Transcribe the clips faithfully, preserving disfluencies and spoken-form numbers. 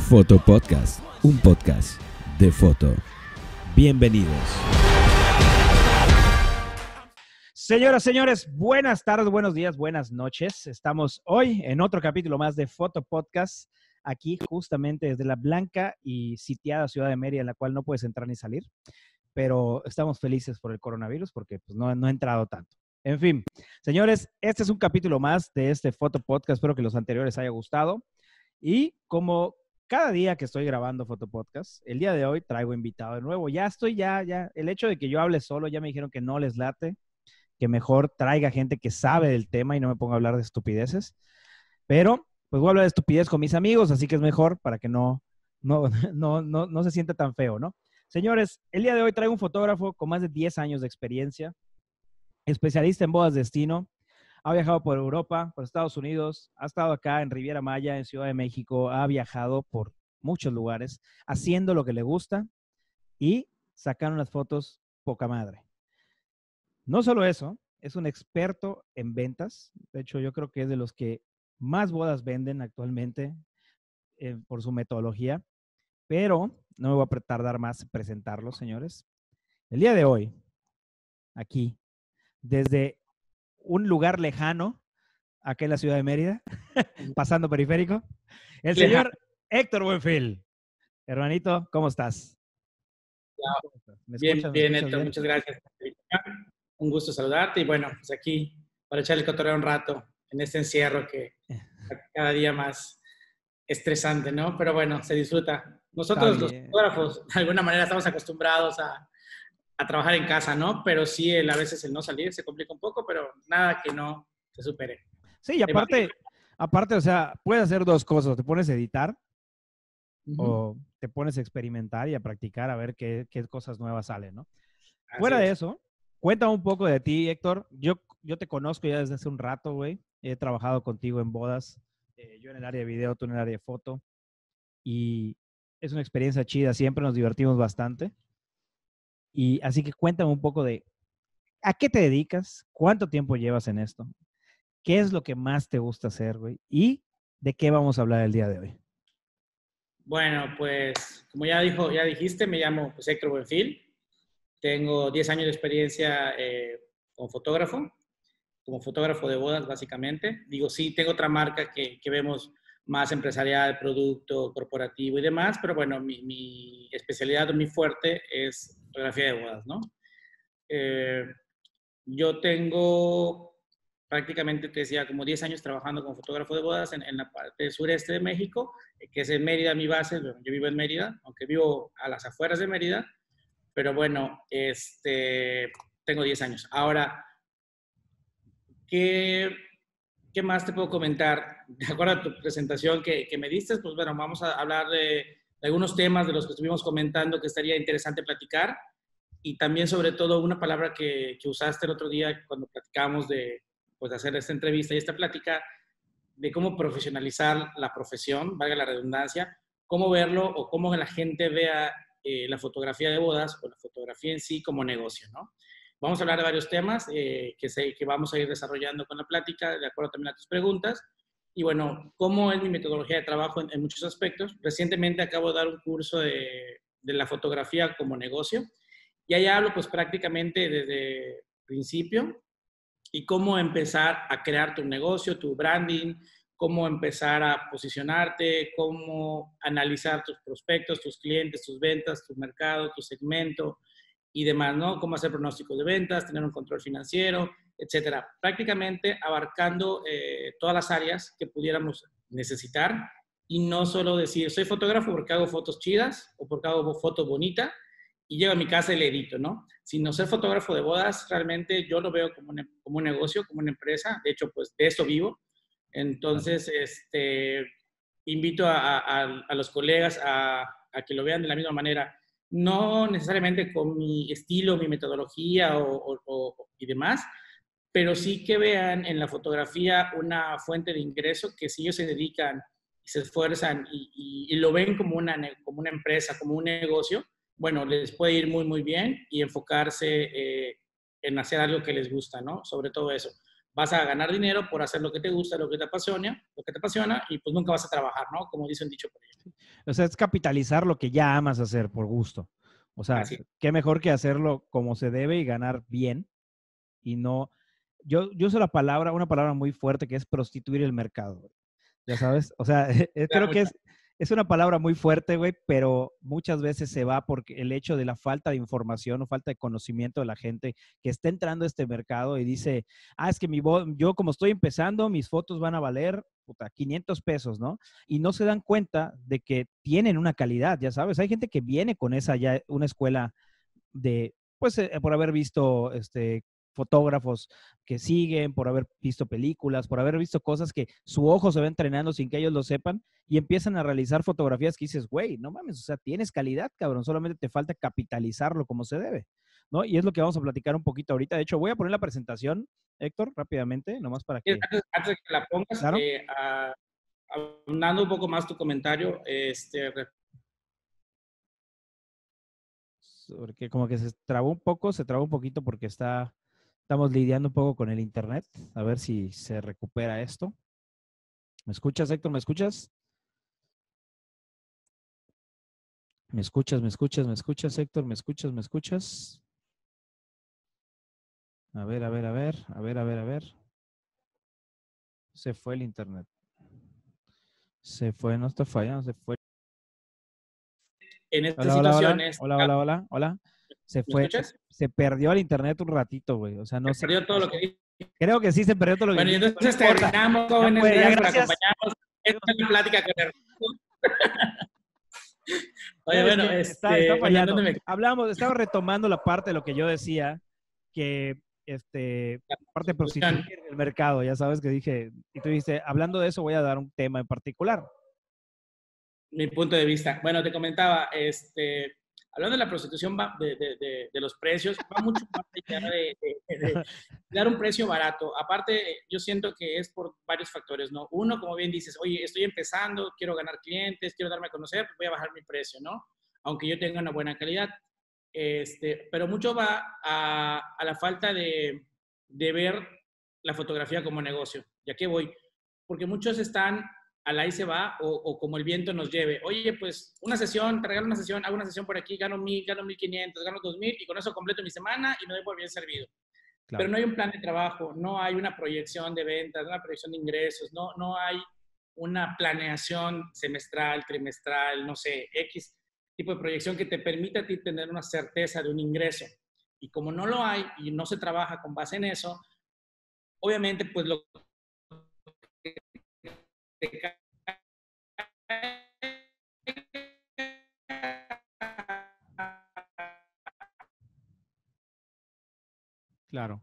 Foto Podcast, un podcast de foto. Bienvenidos. Señoras, señores, buenas tardes, buenos días, buenas noches. Estamos hoy en otro capítulo más de Foto Podcast, aquí justamente desde la blanca y sitiada ciudad de Mérida, en la cual no puedes entrar ni salir, pero estamos felices por el coronavirus porque pues, no, no ha entrado tanto. En fin, señores, este es un capítulo más de este Foto Podcast. Espero que los anteriores haya gustado. Y como cada día que estoy grabando Foto Podcast, el día de hoy traigo invitado de nuevo. Ya estoy, ya, ya, el hecho de que yo hable solo, ya me dijeron que no les late, que mejor traiga gente que sabe del tema y no me ponga a hablar de estupideces. Pero, pues voy a hablar de estupidez con mis amigos, así que es mejor para que no, no, no, no, no se sienta tan feo, ¿no? Señores, el día de hoy traigo un fotógrafo con más de diez años de experiencia, especialista en bodas de destino. Ha viajado por Europa, por Estados Unidos, ha estado acá en Riviera Maya, en Ciudad de México, ha viajado por muchos lugares, haciendo lo que le gusta y sacando unas fotos poca madre. No solo eso, es un experto en ventas. De hecho, yo creo que es de los que más bodas venden actualmente eh, por su metodología, pero no me voy a tardar más en presentarlo, señores. El día de hoy, aquí, desde un lugar lejano, acá en la ciudad de Mérida, pasando periférico, el señor Héctor Buenfil. Hermanito, ¿cómo estás? Claro. ¿Me Bien, escuchas, bien, me escuchas Héctor, bien? muchas gracias. Un gusto saludarte y bueno, pues aquí para echarle el cotorreo un rato en este encierro que cada día más estresante, ¿no? Pero bueno, se disfruta. Nosotros los fotógrafos de alguna manera estamos acostumbrados a, a trabajar en casa, ¿no? Pero sí, el, a veces el no salir se complica un poco, pero nada que no se supere. Sí, y aparte, aparte, o sea, puedes hacer dos cosas. Te pones a editar uh-huh. o te pones a experimentar y a practicar a ver qué, qué cosas nuevas salen, ¿no? Así Fuera es. de eso, cuéntame un poco de ti, Héctor. Yo, yo te conozco ya desde hace un rato, güey. He trabajado contigo en bodas. Eh, yo en el área de video, tú en el área de foto. Y es una experiencia chida. Siempre nos divertimos bastante. Y así que cuéntame un poco de ¿a qué te dedicas? ¿Cuánto tiempo llevas en esto? ¿Qué es lo que más te gusta hacer, güey? ¿Y de qué vamos a hablar el día de hoy? Bueno, pues como ya, dijo, ya dijiste, me llamo pues, Héctor Buenfil. Tengo diez años de experiencia eh, como fotógrafo, como fotógrafo de bodas, básicamente. Digo, sí, tengo otra marca que, que vemos más empresarial, producto, corporativo y demás, pero bueno, mi, mi especialidad o mi fuerte es fotografía de bodas, ¿no? Eh, yo tengo prácticamente, te decía, como diez años trabajando como fotógrafo de bodas en, en la parte sureste de México, que es en Mérida, mi base. Yo vivo en Mérida, aunque vivo a las afueras de Mérida, pero bueno, este, tengo diez años. Ahora, ¿qué, qué más te puedo comentar? De acuerdo a tu presentación que, que me diste, pues bueno, vamos a hablar de, de algunos temas de los que estuvimos comentando que estaría interesante platicar. Y también, sobre todo, una palabra que, que usaste el otro día cuando platicábamos de, pues, de hacer esta entrevista y esta plática, de cómo profesionalizar la profesión, valga la redundancia, cómo verlo o cómo la gente vea eh, la fotografía de bodas o la fotografía en sí como negocio, ¿no? Vamos a hablar de varios temas eh, que, se, que vamos a ir desarrollando con la plática, de acuerdo también a tus preguntas. Y bueno, ¿cómo es mi metodología de trabajo en, en muchos aspectos? Recientemente acabo de dar un curso de, de la fotografía como negocio. Y ahí hablo pues prácticamente desde el principio y cómo empezar a crear tu negocio, tu branding, cómo empezar a posicionarte, cómo analizar tus prospectos, tus clientes, tus ventas, tu mercado, tu segmento y demás, ¿no? Cómo hacer pronósticos de ventas, tener un control financiero, etcétera. Prácticamente abarcando eh, todas las áreas que pudiéramos necesitar y no solo decir, soy fotógrafo porque hago fotos chidas o porque hago fotos bonitas, y llego a mi casa y le edito, ¿no? Sino ser fotógrafo de bodas, realmente yo lo veo como un, como un negocio, como una empresa. De hecho, pues de eso vivo. Entonces, este, invito a, a, a los colegas a, a que lo vean de la misma manera. No necesariamente con mi estilo, mi metodología o, o, o, y demás, pero sí que vean en la fotografía una fuente de ingreso que si ellos se dedican y se esfuerzan y, y, y lo ven como una, como una empresa, como un negocio, bueno, les puede ir muy, muy bien y enfocarse eh, en hacer algo que les gusta, ¿no? Sobre todo eso. vas a ganar dinero por hacer lo que te gusta, lo que te apasiona, lo que te apasiona y pues nunca vas a trabajar, ¿no? Como dice un dicho por ahí. O sea, es capitalizar lo que ya amas hacer por gusto. O sea, Así. qué mejor que hacerlo como se debe y ganar bien y no... Yo, yo uso la palabra, una palabra muy fuerte que es prostituir el mercado. Ya sabes, o sea, creo que es, es una palabra muy fuerte, güey, pero muchas veces se va porque el hecho de la falta de información o falta de conocimiento de la gente que está entrando a este mercado y dice, ah, es que mi yo como estoy empezando, mis fotos van a valer, puta, quinientos pesos, ¿no? Y no se dan cuenta de que tienen una calidad, ya sabes. Hay gente que viene con esa ya, una escuela de, pues, eh, por haber visto, este, fotógrafos que siguen, por haber visto películas, por haber visto cosas que su ojo se va entrenando sin que ellos lo sepan y empiezan a realizar fotografías que dices, güey, no mames, o sea, tienes calidad, cabrón, solamente te falta capitalizarlo como se debe, ¿no? Y es lo que vamos a platicar un poquito ahorita. De hecho, voy a poner la presentación, Héctor, rápidamente, nomás para que... Antes, antes de que la pongas, ¿Claro? eh, a, abundando un poco más tu comentario, este, porque como que se trabó un poco, se trabó un poquito porque está, estamos lidiando un poco con el internet. A ver si se recupera esto. ¿Me escuchas, Héctor? ¿Me escuchas? ¿Me escuchas? ¿Me escuchas? ¿Me escuchas, Héctor? ¿Me escuchas? ¿Me escuchas? A ver, a ver, a ver, a ver, a ver, a ver. Se fue el internet. Se fue, no está fallando, se fue. en estas Hola, hola, hola, situaciones... hola, hola, hola, hola. Se ¿Me fue, escuchas? se, se perdió el internet un ratito, güey. O sea, no Se sé. perdió todo lo que dije. Creo que sí se perdió todo lo que Bueno, y dijiste, entonces pero no importa. terminamos, Ya jóvenes, fue, ya gracias por gracias. acompañarnos. Esta es la plática con el... Oye, ¿Sabes bueno, qué? Está, está este, bueno, fallando. ¿dónde me... Hablamos, estaba retomando la parte de lo que yo decía, que este, La parte de prostitución. prostituir el mercado, ya sabes que dije, y tú dijiste, hablando de eso voy a dar un tema en particular. Mi punto de vista. Bueno, te comentaba, este, hablando de la prostitución va- de, de, de, de los precios, va mucho más allá de, de, de dar un precio barato. Aparte, yo siento que es por varios factores, ¿no? Uno, como bien dices, oye, estoy empezando, quiero ganar clientes, quiero darme a conocer, pues voy a bajar mi precio, ¿no? Aunque yo tenga una buena calidad. Este, pero mucho va a, a la falta de, de ver la fotografía como negocio. ¿Y a qué voy? Porque muchos están al ahí se va o, o como el viento nos lleve. Oye, pues una sesión, te regalo una sesión, hago una sesión por aquí, gano mil, gano mil quinientos, gano dos mil y con eso completo mi semana y me doy por bien servido. Claro. Pero no hay un plan de trabajo, no hay una proyección de ventas, una proyección de ingresos, no, no hay una planeación semestral, trimestral, no sé, X tipo de proyección que te permita a ti tener una certeza de un ingreso. Y como no lo hay y no se trabaja con base en eso, obviamente pues lo que te cae Claro.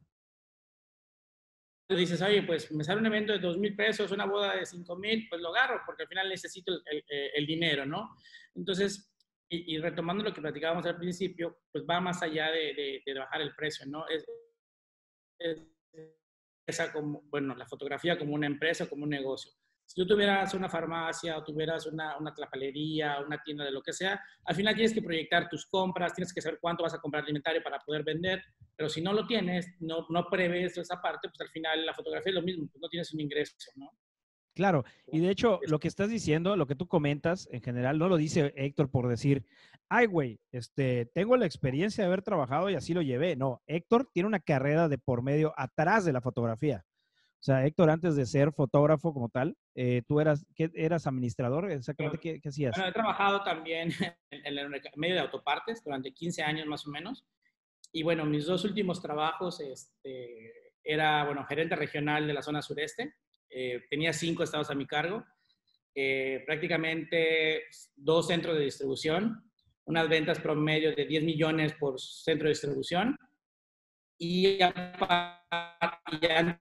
Tú dices, oye, pues me sale un evento de dos mil pesos, una boda de cinco mil, pues lo agarro porque al final necesito el, el, el dinero, ¿no? Entonces, y, y retomando lo que platicábamos al principio, pues va más allá de, de, de bajar el precio, ¿no? Es, es esa como, bueno, la fotografía como una empresa, como un negocio. Si tú tuvieras una farmacia o tuvieras una, una tlapalería, una tienda de lo que sea, al final tienes que proyectar tus compras, tienes que saber cuánto vas a comprar de inventario para poder vender, pero si no lo tienes, no, no prevés esa parte, pues al final la fotografía es lo mismo, pues no tienes un ingreso, ¿no? Claro, y de hecho, lo que estás diciendo, lo que tú comentas, en general, no lo dice Héctor por decir, ay, güey, este, tengo la experiencia de haber trabajado y así lo llevé. No, Héctor tiene una carrera de por medio atrás de la fotografía. O sea, Héctor, antes de ser fotógrafo como tal, eh, tú eras, ¿qué, eras administrador? Exactamente, ¿qué, qué hacías? Bueno, he trabajado también en el medio de autopartes durante quince años más o menos. Y bueno, mis dos últimos trabajos, este, era, bueno, gerente regional de la zona sureste. Eh, tenía cinco estados a mi cargo. Eh, prácticamente dos centros de distribución, unas ventas promedio de diez millones por centro de distribución. Y ya, ya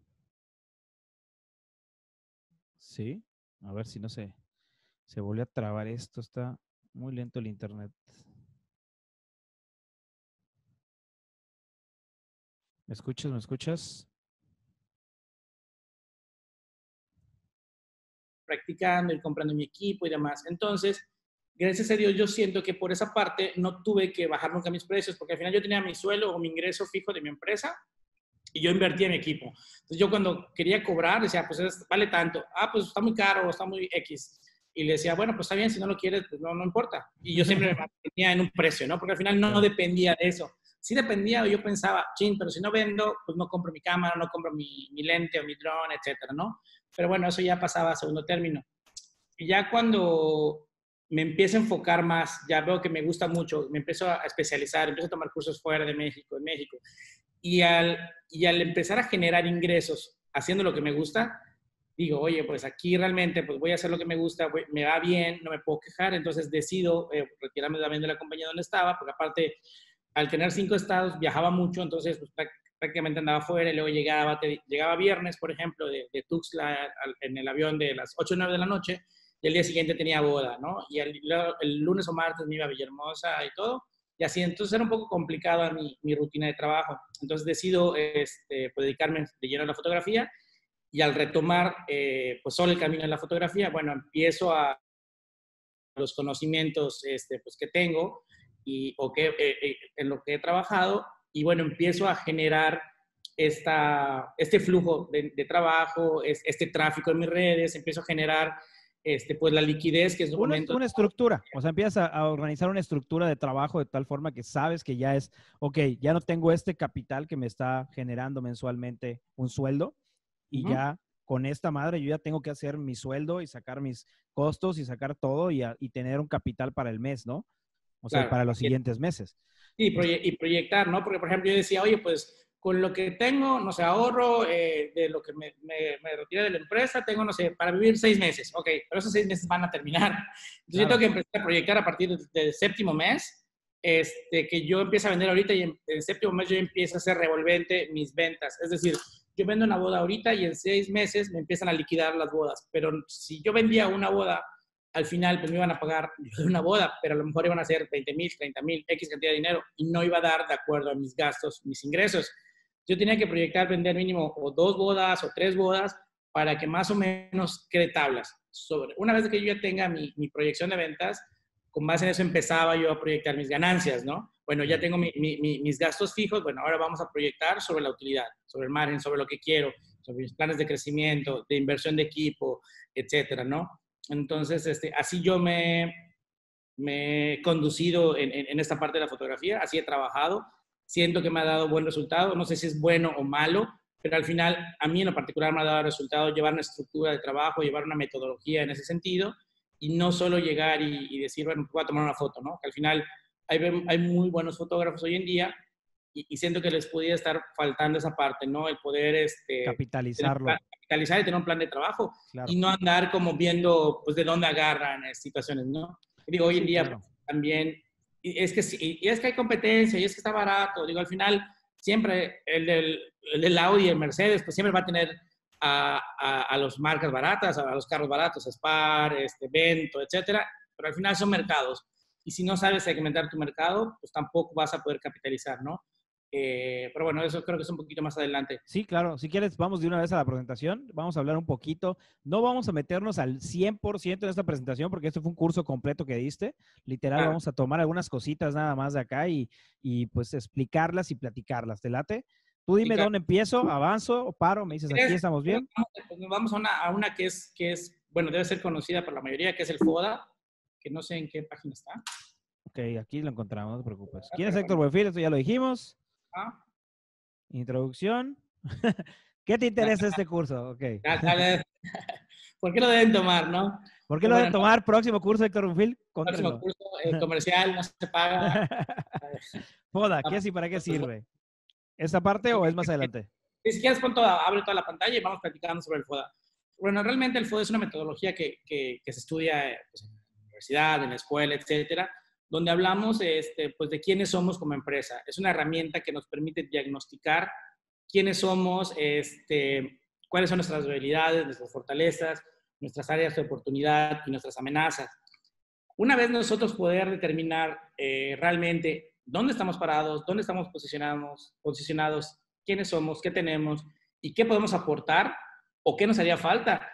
Sí, a ver si no se, se volvió a trabar esto, está muy lento el internet. ¿Me escuchas? ¿Me escuchas? practicando, ir comprando mi equipo y demás. Entonces, gracias a Dios, yo siento que por esa parte no tuve que bajar nunca mis precios, porque al final yo tenía mi sueldo o mi ingreso fijo de mi empresa y yo invertía en mi equipo. Entonces yo cuando quería cobrar decía, pues es, vale tanto. Ah, pues está muy caro, está muy X. Y le decía, bueno, pues está bien, si no lo quieres, pues no, no importa. Y yo siempre me mantenía en un precio, ¿no? Porque al final no Claro. dependía de eso. Sí dependía, yo pensaba, chin, pero si no vendo, pues no compro mi cámara, no compro mi, mi lente o mi dron, etcétera, ¿no? Pero bueno, eso ya pasaba a segundo término. Y ya cuando me empiezo a enfocar más, ya veo que me gusta mucho, me empiezo a especializar, empiezo a tomar cursos fuera de México, de México. Y al, y al empezar a generar ingresos haciendo lo que me gusta, digo, oye, pues aquí realmente pues voy a hacer lo que me gusta, voy, me va bien, no me puedo quejar, entonces decido eh, retirarme también de la compañía donde estaba, porque aparte, al tener cinco estados, viajaba mucho, entonces pues, prácticamente andaba fuera y luego llegaba, te, llegaba viernes, por ejemplo, de, de Tuxtla al, en el avión de las ocho o nueve de la noche, y el día siguiente tenía boda, ¿no? Y el, el lunes o martes me iba a Villahermosa y todo, y así, entonces era un poco complicada mi, mi rutina de trabajo. Entonces decido este, pues, dedicarme de lleno a la fotografía, y al retomar eh, pues solo el camino de la fotografía, bueno, empiezo a los conocimientos este, pues, que tengo y, o que, eh, en lo que he trabajado, y bueno, empiezo a generar esta, este flujo de, de trabajo, es, este tráfico en mis redes, empiezo a generar este, pues la liquidez que es un una, momento. Una estructura, o sea, empiezas a, a organizar una estructura de trabajo de tal forma que sabes que ya es, ok, ya no tengo este capital que me está generando mensualmente un sueldo y uh-huh. ya con esta madre yo ya tengo que hacer mi sueldo y sacar mis costos y sacar todo y, a, y tener un capital para el mes, ¿no? O sea, claro, para los siguientes meses. Sí, proye y proyectar, ¿no? Porque, por ejemplo, yo decía, oye, pues con lo que tengo, no sé, ahorro eh, de lo que me, me, me retiré de la empresa, tengo, no sé, para vivir seis meses. Ok, pero esos seis meses van a terminar. Entonces claro. yo tengo que empezar a proyectar a partir del, del séptimo mes, este, que yo empiezo a vender ahorita y en el séptimo mes yo empiezo a hacer revolvente mis ventas. Es decir, yo vendo una boda ahorita y en seis meses me empiezan a liquidar las bodas. Pero si yo vendía una boda, al final pues me iban a pagar una boda, pero a lo mejor iban a ser veinte mil, treinta mil, X cantidad de dinero y no iba a dar de acuerdo a mis gastos, mis ingresos. Yo tenía que proyectar vender mínimo o dos bodas o tres bodas para que más o menos quede tablas. Sobre, una vez que yo ya tenga mi, mi proyección de ventas, con base en eso empezaba yo a proyectar mis ganancias, ¿no? Bueno, ya tengo mi, mi, mi, mis gastos fijos, bueno, ahora vamos a proyectar sobre la utilidad, sobre el margen, sobre lo que quiero, sobre mis planes de crecimiento, de inversión de equipo, etcétera, ¿no? Entonces, este, así yo me, me he conducido en, en, en esta parte de la fotografía, así he trabajado. Siento que me ha dado buen resultado, no sé si es bueno o malo, pero al final a mí en lo particular me ha dado resultado llevar una estructura de trabajo, llevar una metodología en ese sentido y no solo llegar y, y decir, bueno, voy a tomar una foto, ¿no? Que al final hay, hay muy buenos fotógrafos hoy en día y, y siento que les podía estar faltando esa parte, ¿no? El poder este, capitalizarlo. Tener, capitalizar y tener un plan de trabajo claro. y no andar como viendo pues de dónde agarran eh, situaciones, ¿no? Y digo, hoy en sí, día claro. pues, también Y es, que, y es que hay competencia, y es que está barato. Digo, al final, siempre el del, el del Audi y el Mercedes, pues siempre va a tener a, a, a las marcas baratas, a los carros baratos, Spar, este, Vento, etcétera. Pero al final son mercados. Y si no sabes segmentar tu mercado, pues tampoco vas a poder capitalizar, ¿no? Eh, pero bueno, eso creo que es un poquito más adelante. Sí, claro. Si quieres, vamos de una vez a la presentación. Vamos a hablar un poquito. No vamos a meternos al cien por ciento en esta presentación porque esto fue un curso completo que diste. Literal, ah. vamos a tomar algunas cositas nada más de acá y, y pues explicarlas y platicarlas. ¿Te late? Tú dime sí, claro. dónde empiezo, avanzo o paro. Me dices, aquí estamos bien. Vamos, vamos a, una, a una que es, que es, bueno, debe ser conocida por la mayoría, que es el FODA, que no sé en qué página está. Ok, aquí lo encontramos, no te preocupes. ¿Quién es Héctor Buenfil? Esto ya lo dijimos. Ah. Introducción. ¿Qué te interesa este curso? Okay. ¿Por qué lo deben tomar, no? ¿Por qué lo deben tomar? No. Próximo curso, Héctor Buenfil. Próximo curso eh, comercial, no se paga. Foda, ¿qué así para qué sirve? ¿Esta parte o es más adelante? Si quieres, pon toda, abre toda la pantalla y vamos platicando sobre el FODA. Bueno, realmente el FODA es una metodología que, que, que se estudia pues, en la universidad, en la escuela, etcétera, donde hablamos este, pues, de quiénes somos como empresa. Es una herramienta que nos permite diagnosticar quiénes somos, este, cuáles son nuestras debilidades, nuestras fortalezas, nuestras áreas de oportunidad y nuestras amenazas. Una vez nosotros poder determinar eh, realmente dónde estamos parados, dónde estamos posicionados, posicionados, quiénes somos, qué tenemos y qué podemos aportar o qué nos haría falta,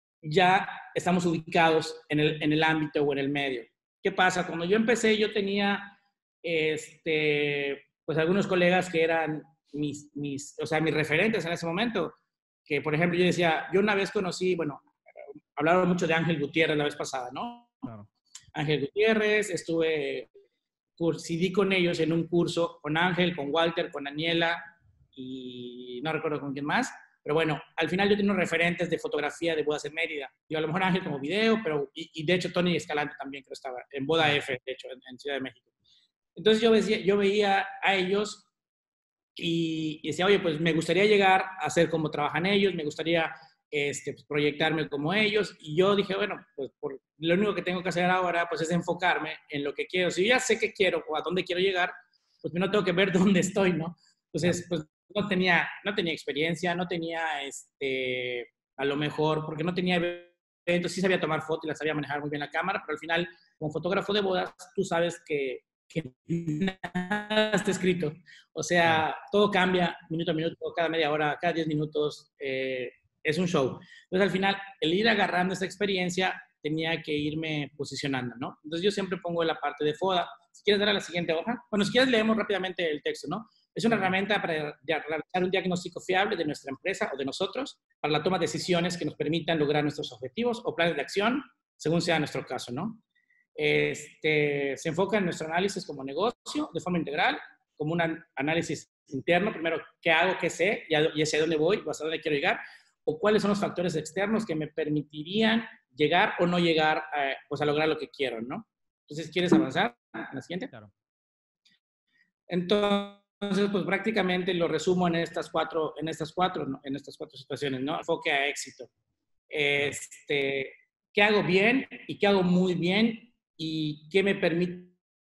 ya estamos ubicados en el, en el ámbito o en el medio. ¿Qué pasa? Cuando yo empecé, yo tenía este, pues algunos colegas que eran mis, mis, o sea, mis referentes en ese momento. Que, por ejemplo, yo decía, yo una vez conocí, bueno, hablaron mucho de Ángel Gutiérrez la vez pasada, ¿no? Claro. Ángel Gutiérrez, estuve, cursidí con ellos en un curso, con Ángel, con Walter, con Daniela y no recuerdo con quién más. Pero bueno, al final yo tengo referentes de fotografía de bodas en Mérida. Yo a lo mejor Ángel como video, pero y, y de hecho Tony Escalante también creo estaba en Boda F, de hecho, en, en Ciudad de México. Entonces yo, decía, yo veía a ellos y, y decía, oye, pues me gustaría llegar a hacer como trabajan ellos, me gustaría este, pues, proyectarme como ellos. Y yo dije, bueno, pues por, lo único que tengo que hacer ahora pues es enfocarme en lo que quiero. Si yo ya sé qué quiero o a dónde quiero llegar, pues no tengo que ver dónde estoy, ¿no? Entonces, pues no tenía, no tenía experiencia, no tenía, este, a lo mejor, porque no tenía eventos, sí sabía tomar fotos y la sabía manejar muy bien la cámara, pero al final, como fotógrafo de bodas, tú sabes que, que nada está escrito. O sea, todo cambia minuto a minuto, cada media hora, cada diez minutos, eh, es un show. Entonces, al final, el ir agarrando esta experiencia, tenía que irme posicionando, ¿no? Entonces, yo siempre pongo la parte de FODA. Si quieres dar a la siguiente hoja. Bueno, si quieres leemos rápidamente el texto, ¿no? Es una herramienta para realizar un diagnóstico fiable de nuestra empresa o de nosotros para la toma de decisiones que nos permitan lograr nuestros objetivos o planes de acción, según sea nuestro caso, ¿no? Este, se enfoca en nuestro análisis como negocio de forma integral, como un análisis interno, primero, ¿qué hago, qué sé y hacia dónde voy, o hacia dónde quiero llegar? O cuáles son los factores externos que me permitirían llegar o no llegar a, pues, a lograr lo que quiero, ¿no? Entonces, ¿quieres avanzar a la siguiente? Claro. Entonces, pues prácticamente lo resumo en estas cuatro, en estas cuatro, ¿no? En estas cuatro situaciones, ¿no? Enfoque a éxito. Este, ¿qué hago bien y qué hago muy bien y qué me permite?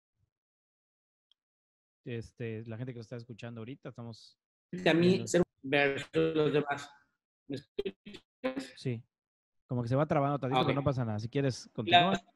Este, la gente que lo está escuchando ahorita, estamos... A mí ser versus los demás. ¿Me escuchas? Sí. Como que se va trabando tantito, Okay. pero no pasa nada. Si quieres, continúa. La...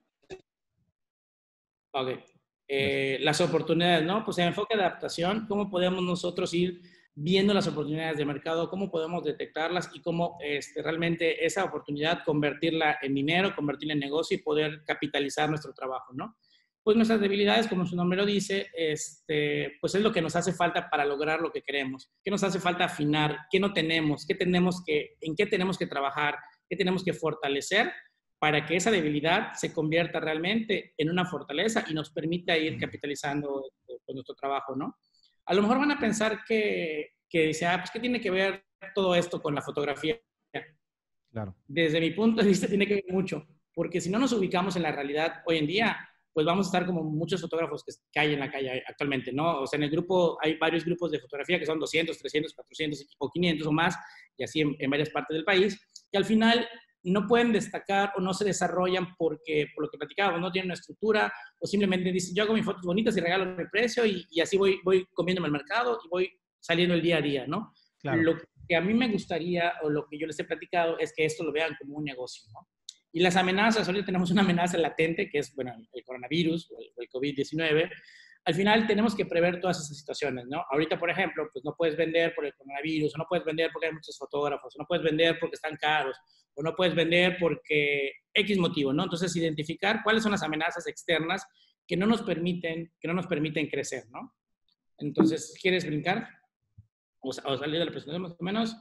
Ok. Eh, las oportunidades, ¿no? Pues el enfoque de adaptación, ¿cómo podemos nosotros ir viendo las oportunidades de mercado? ¿Cómo podemos detectarlas? Y cómo este, realmente esa oportunidad convertirla en dinero, convertirla en negocio y poder capitalizar nuestro trabajo, ¿no? Pues nuestras debilidades, como su nombre lo dice, este, pues es lo que nos hace falta para lograr lo que queremos. ¿Qué nos hace falta afinar? ¿Qué no tenemos? ¿Qué tenemos que, ¿En qué tenemos que trabajar? ¿Qué tenemos que fortalecer para que esa debilidad se convierta realmente en una fortaleza y nos permita ir capitalizando pues, nuestro trabajo, ¿no? A lo mejor van a pensar que, que dice, ah, pues, ¿qué tiene que ver todo esto con la fotografía? Claro. Desde mi punto de vista tiene que ver mucho, porque si no nos ubicamos en la realidad hoy en día, pues vamos a estar como muchos fotógrafos que, que hay en la calle actualmente, ¿no? O sea, en el grupo hay varios grupos de fotografía que son doscientos, trescientos, cuatrocientos o quinientos o más, y así en, en varias partes del país, y al final no pueden destacar o no se desarrollan porque, por lo que platicábamos, no tienen una estructura o simplemente dicen, yo hago mis fotos bonitas y regalo mi precio y, y así voy, voy comiéndome el mercado y voy saliendo el día a día, ¿no? Claro. Lo que a mí me gustaría o lo que yo les he platicado es que esto lo vean como un negocio, ¿no? Y las amenazas, ahorita tenemos una amenaza latente que es, bueno, el coronavirus o el, el COVID diecinueve. Al final tenemos que prever todas esas situaciones, ¿no? Ahorita, por ejemplo, pues no puedes vender por el coronavirus, o no puedes vender porque hay muchos fotógrafos, o no puedes vender porque están caros, o no puedes vender porque X motivo, ¿no? Entonces, identificar cuáles son las amenazas externas que no nos permiten, que no nos permiten crecer, ¿no? Entonces, ¿quieres brincar? O, o salir de la presentación más o menos.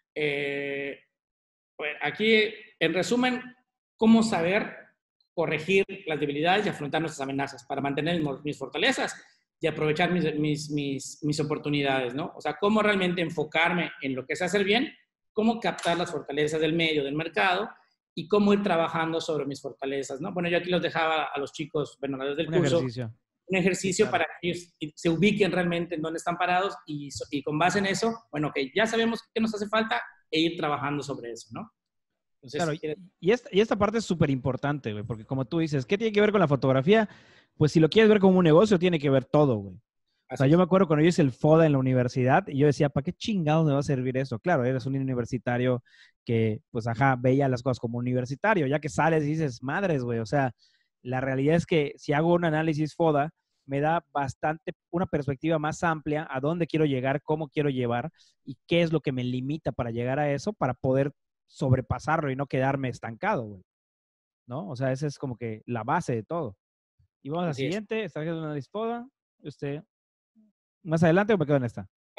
Eh, bueno, aquí, en resumen, cómo saber corregir las debilidades y afrontar nuestras amenazas para mantener mis fortalezas y aprovechar mis, mis, mis, mis oportunidades, ¿no? O sea, cómo realmente enfocarme en lo que sé hacer bien, cómo captar las fortalezas del medio, del mercado y cómo ir trabajando sobre mis fortalezas, ¿no? Bueno, yo aquí los dejaba a los chicos, bueno, a los del un curso, ejercicio. un ejercicio sí, claro. para que ellos se ubiquen realmente en dónde están parados y, y con base en eso, bueno, que ya sabemos qué nos hace falta e ir trabajando sobre eso, ¿no? Entonces, claro, si quieres... y, esta, y esta parte es súper importante, güey, porque como tú dices, ¿qué tiene que ver con la fotografía? Pues si lo quieres ver como un negocio, tiene que ver todo, güey. O sea, yo me acuerdo cuando yo hice el FODA en la universidad y yo decía, ¿para qué chingados me va a servir eso? Claro, eres un universitario que, pues, ajá, veía las cosas como universitario. Ya que sales y dices, madres, güey. O sea, la realidad es que si hago un análisis FODA, me da bastante una perspectiva más amplia a dónde quiero llegar, cómo quiero llevar y qué es lo que me limita para llegar a eso, para poder sobrepasarlo y no quedarme estancado, güey. ¿No? O sea, esa es como que la base de todo. Y vamos a la siguiente, estrategia de un análisis FODA. Usted... ¿Más adelante o me quedo en esta?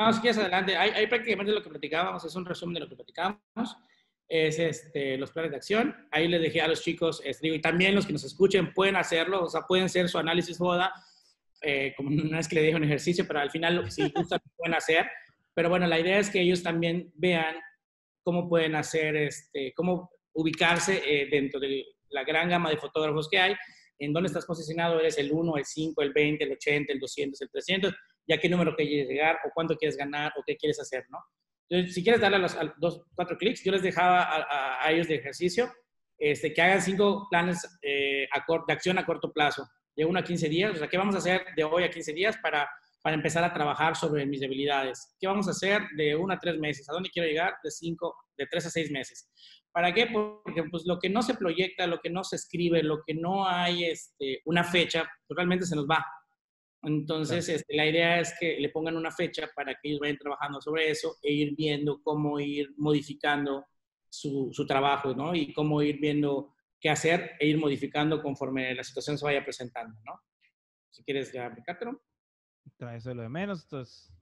No, si quieres adelante. Ahí, ahí prácticamente lo que platicábamos, es un resumen de lo que platicábamos. Es este, los planes de acción. Ahí les dejé a los chicos, este, digo, y también los que nos escuchen pueden hacerlo, o sea, pueden hacer su análisis boda, eh, como no es que le deje un ejercicio, pero al final si gustan pueden hacer. Pero bueno, la idea es que ellos también vean cómo pueden hacer, este, cómo ubicarse eh, dentro de la gran gama de fotógrafos que hay, en dónde estás posicionado, eres el uno, el cinco, el veinte, el ochenta, el doscientos, el trescientos, y a qué número quieres llegar, o cuánto quieres ganar, o qué quieres hacer, ¿no? Entonces, si quieres darle a los a dos, cuatro clics, yo les dejaba a, a, a ellos de ejercicio este, que hagan cinco planes eh, a de acción a corto plazo, de uno a quince días. O sea, ¿qué vamos a hacer de hoy a quince días para, para empezar a trabajar sobre mis debilidades? ¿Qué vamos a hacer de uno a tres meses? ¿A dónde quiero llegar? De cinco, de tres a seis meses. ¿Para qué? Porque pues, lo que no se proyecta, lo que no se escribe, lo que no hay este, una fecha, pues, realmente se nos va. Entonces, claro. este, la idea es que le pongan una fecha para que ellos vayan trabajando sobre eso e ir viendo cómo ir modificando su, su trabajo, ¿no? Y cómo ir viendo qué hacer e ir modificando conforme la situación se vaya presentando, ¿no? Si quieres ya aplicártelo. Trae eso lo de menos, entonces...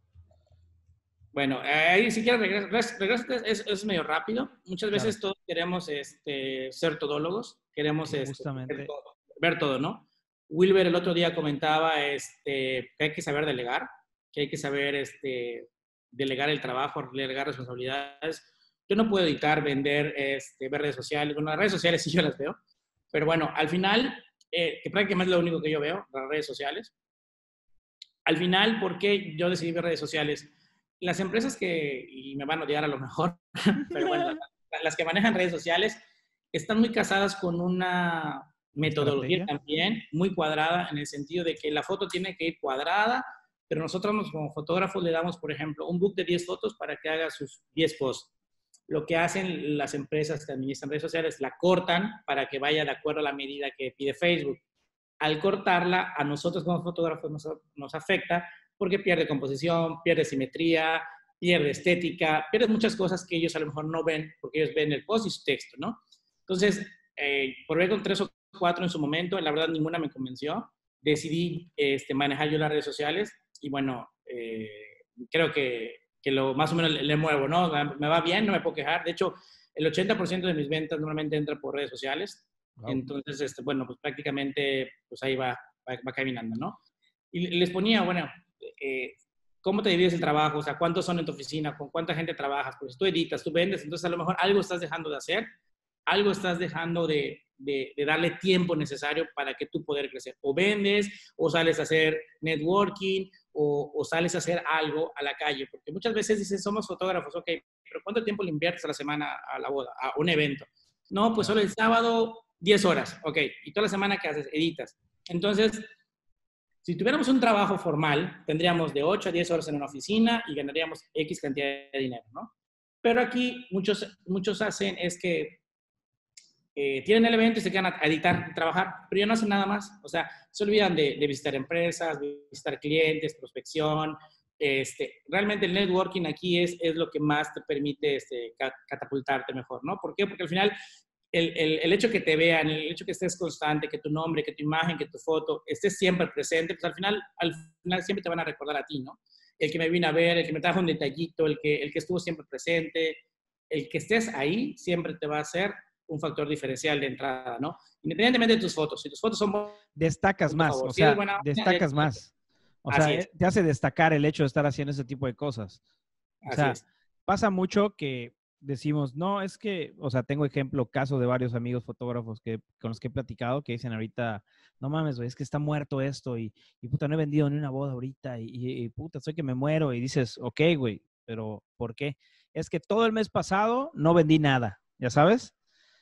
Bueno, ahí si quieres regresar, regresa, es, es medio rápido. Muchas veces claro. todos queremos este, ser todólogos, queremos este, ver, todo, ver todo, ¿no? Wilber el otro día comentaba este, que hay que saber delegar, que hay que saber este, delegar el trabajo, delegar responsabilidades. Yo no puedo editar, vender, este, ver redes sociales. Bueno, las redes sociales sí yo las veo, pero bueno, al final, eh, que prácticamente es lo único que yo veo, las redes sociales. Al final, ¿por qué yo decidí ver redes sociales? Las empresas que, y me van a odiar a lo mejor, pero bueno, las que manejan redes sociales están muy casadas con una metodología también muy cuadrada, en el sentido de que la foto tiene que ir cuadrada, pero nosotros como fotógrafos le damos, por ejemplo, un book de diez fotos para que haga sus diez posts. Lo que hacen las empresas que administran redes sociales, la cortan para que vaya de acuerdo a la medida que pide Facebook. Al cortarla, a nosotros como fotógrafos nos, nos afecta porque pierde composición, pierde simetría, pierde estética, pierde muchas cosas que ellos a lo mejor no ven, porque ellos ven el post y su texto, ¿no? Entonces, eh, por ver con tres o cuatro en su momento, la verdad ninguna me convenció. Decidí este, manejar yo las redes sociales y bueno, eh, creo que, que lo más o menos le, le muevo, ¿no? Me va bien, no me puedo quejar. De hecho, el ochenta por ciento de mis ventas normalmente entra por redes sociales. Wow. Entonces, este, bueno, pues prácticamente pues ahí va, va, va caminando, ¿no? Y les ponía, bueno, eh, ¿cómo te divides el trabajo? O sea, ¿cuántos son en tu oficina? ¿Con cuánta gente trabajas? Pues tú editas, tú vendes, entonces a lo mejor algo estás dejando de hacer, algo estás dejando de, de, de darle tiempo necesario para que tú puedas crecer. O vendes, o sales a hacer networking, o, o sales a hacer algo a la calle. Porque muchas veces dicen, somos fotógrafos, ok, pero ¿cuánto tiempo le inviertes a la semana a la boda, a un evento? No, pues solo el sábado, diez horas, ok. ¿Y toda la semana qué haces? Editas. Entonces, si tuviéramos un trabajo formal, tendríamos de ocho a diez horas en una oficina y ganaríamos X cantidad de dinero, ¿no? Pero aquí muchos, muchos hacen es que eh, tienen el evento y se quedan a editar y trabajar, pero ya no hacen nada más. O sea, se olvidan de, de visitar empresas, visitar clientes, prospección. Este, realmente el networking aquí es, es lo que más te permite este, catapultarte mejor, ¿no? ¿Por qué? Porque al final el, el, el hecho que te vean, el hecho que estés constante, que tu nombre, que tu imagen, que tu foto estés siempre presente, pues al final, al final siempre te van a recordar a ti, ¿no? El que me vino a ver, el que me trajo un detallito, el que, el que estuvo siempre presente, el que estés ahí siempre te va a ser un factor diferencial de entrada, ¿no? Independientemente de tus fotos. Si tus fotos son... Destacas más, favor, o sea, buena, destacas más. O sea, es. te hace destacar el hecho de estar haciendo ese tipo de cosas. O sea, Así es. Pasa mucho que decimos, no, es que, o sea, tengo ejemplo, caso de varios amigos fotógrafos que, con los que he platicado que dicen ahorita, no mames, güey, es que está muerto esto y, y puta, no he vendido ni una boda ahorita y, y, y puta, soy que me muero. Y dices, ok, güey, pero ¿por qué? Es que todo el mes pasado no vendí nada, ¿ya sabes?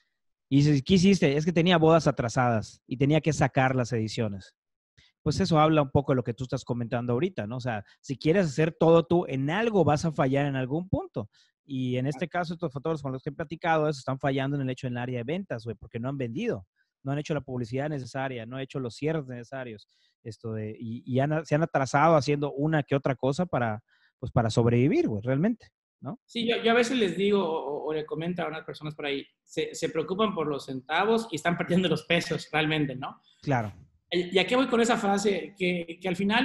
Y dices, ¿qué hiciste? Es que tenía bodas atrasadas y tenía que sacar las ediciones. Pues eso habla un poco de lo que tú estás comentando ahorita, ¿no? O sea, si quieres hacer todo tú, en algo vas a fallar en algún punto. Y en este caso, estos fotógrafos con los que he platicado, eso están fallando en el hecho en el área de ventas, güey, porque no han vendido, no han hecho la publicidad necesaria, no han hecho los cierres necesarios, esto de, y, y han, se han atrasado haciendo una que otra cosa para, pues, para sobrevivir, güey, realmente, ¿no? Sí, yo, yo a veces les digo o, o le comento a unas personas por ahí, se, se preocupan por los centavos y están perdiendo los pesos realmente, ¿no? Claro. ¿Y a qué voy con esa frase? Que, que al final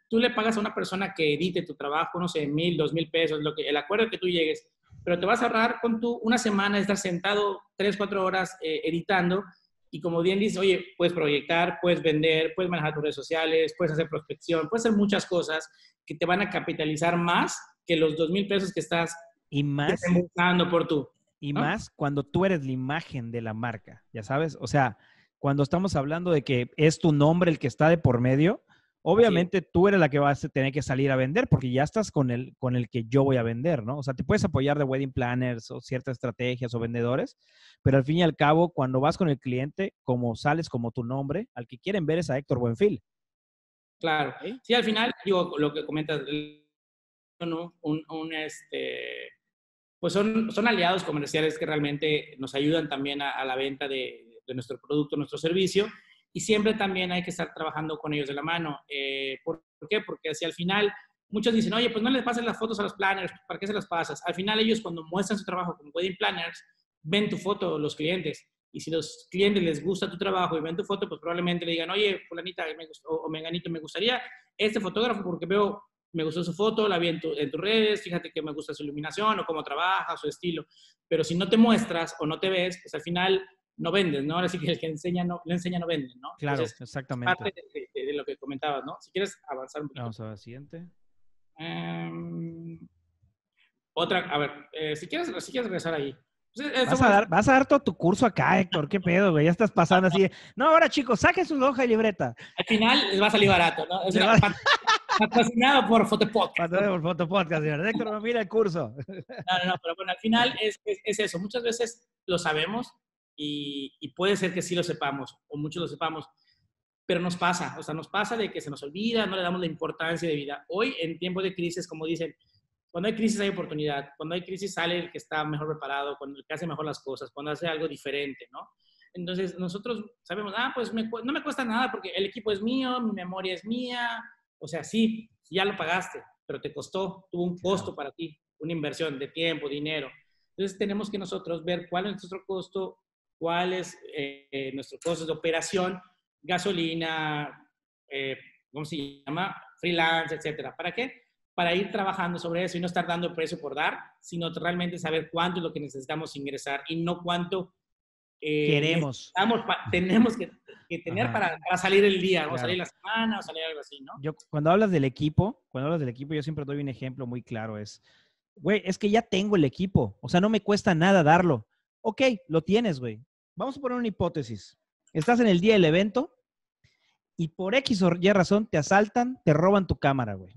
tú le pagas a una persona que edite tu trabajo, no sé, mil, dos mil pesos, lo que, el acuerdo que tú llegues, pero te vas a ahorrar con tu una semana de estar sentado tres, cuatro horas eh, editando y como bien dices, oye, puedes proyectar, puedes vender, puedes manejar tus redes sociales, puedes hacer prospección, puedes hacer muchas cosas que te van a capitalizar más que los dos mil pesos que estás y más, desembolsando por tú. Y ¿no? más cuando tú eres la imagen de la marca, ya sabes, o sea, cuando estamos hablando de que es tu nombre el que está de por medio, obviamente tú eres la que vas a tener que salir a vender porque ya estás con el, con el que yo voy a vender, ¿no? O sea, te puedes apoyar de wedding planners o ciertas estrategias o vendedores, pero al fin y al cabo, cuando vas con el cliente, como sales como tu nombre, al que quieren ver es a Héctor Buenfil. Claro. ¿Sí? Sí, al final, digo, lo que comentas, ¿no? un, un, este, pues son, son aliados comerciales que realmente nos ayudan también a, a la venta de, de nuestro producto, nuestro servicio, y siempre también hay que estar trabajando con ellos de la mano. Eh, ¿por, ¿Por qué? Porque si al final muchos dicen, oye, pues no les pases las fotos a los planners, ¿para qué se las pasas? Al final ellos cuando muestran su trabajo como wedding planners, ven tu foto los clientes, y si los clientes les gusta tu trabajo y ven tu foto, pues probablemente le digan, oye, fulanita me gustó, o menganito, me gustaría este fotógrafo porque veo, me gustó su foto, la vi en, tu, en tus redes, fíjate que me gusta su iluminación o cómo trabaja, su estilo. Pero si no te muestras o no te ves, pues al final no vendes, ¿no? Ahora sí que el que enseña no, no enseña, no vende, ¿no? Claro, Entonces, exactamente. parte de, de, de lo que comentabas, ¿no? Si quieres avanzar un poquito. Vamos a ver, siguiente. Um, otra, a ver, eh, si, quieres, si quieres regresar ahí. Pues, vas, a dar, vas a dar todo tu curso acá, Héctor. ¿Qué pedo, güey? Ya estás pasando así. No, ahora, chicos, saquen su hoja y libreta. Al final les va a salir barato, ¿no? Es una, va... patrocinado por Fotopodcast. Patrocinado por Fotopodcast, señor. Héctor, mira el curso. No, no, no, pero bueno, al final es, es, es eso. Muchas veces lo sabemos y, y puede ser que sí lo sepamos, o muchos lo sepamos, pero nos pasa. O sea, nos pasa de que se nos olvida, no le damos la importancia de vida. Hoy, en tiempos de crisis, como dicen, cuando hay crisis hay oportunidad, cuando hay crisis sale el que está mejor preparado, cuando el que hace mejor las cosas, cuando hace algo diferente, ¿no? Entonces nosotros sabemos, ah, pues me, no me cuesta nada porque el equipo es mío, mi memoria es mía, o sea, sí, ya lo pagaste, pero te costó, tuvo un costo para ti, una inversión de tiempo, dinero. Entonces tenemos que nosotros ver cuál es nuestro costo, cuál es eh, nuestro costo de operación, gasolina, eh, ¿cómo se llama? Freelance, etcétera. ¿Para qué? Para ir trabajando sobre eso y no estar dando el precio por dar, sino realmente saber cuánto es lo que necesitamos ingresar y no cuánto eh, queremos. Tenemos que, que tener para, para salir el día, claro. O salir la semana, o salir algo así, ¿no? Yo, cuando hablas del equipo, cuando hablas del equipo, yo siempre doy un ejemplo muy claro. Es, güey, es que ya tengo el equipo. O sea, no me cuesta nada darlo. Ok, lo tienes, güey. Vamos a poner una hipótesis. Estás en el día del evento y por X o Y razón te asaltan, te roban tu cámara, güey.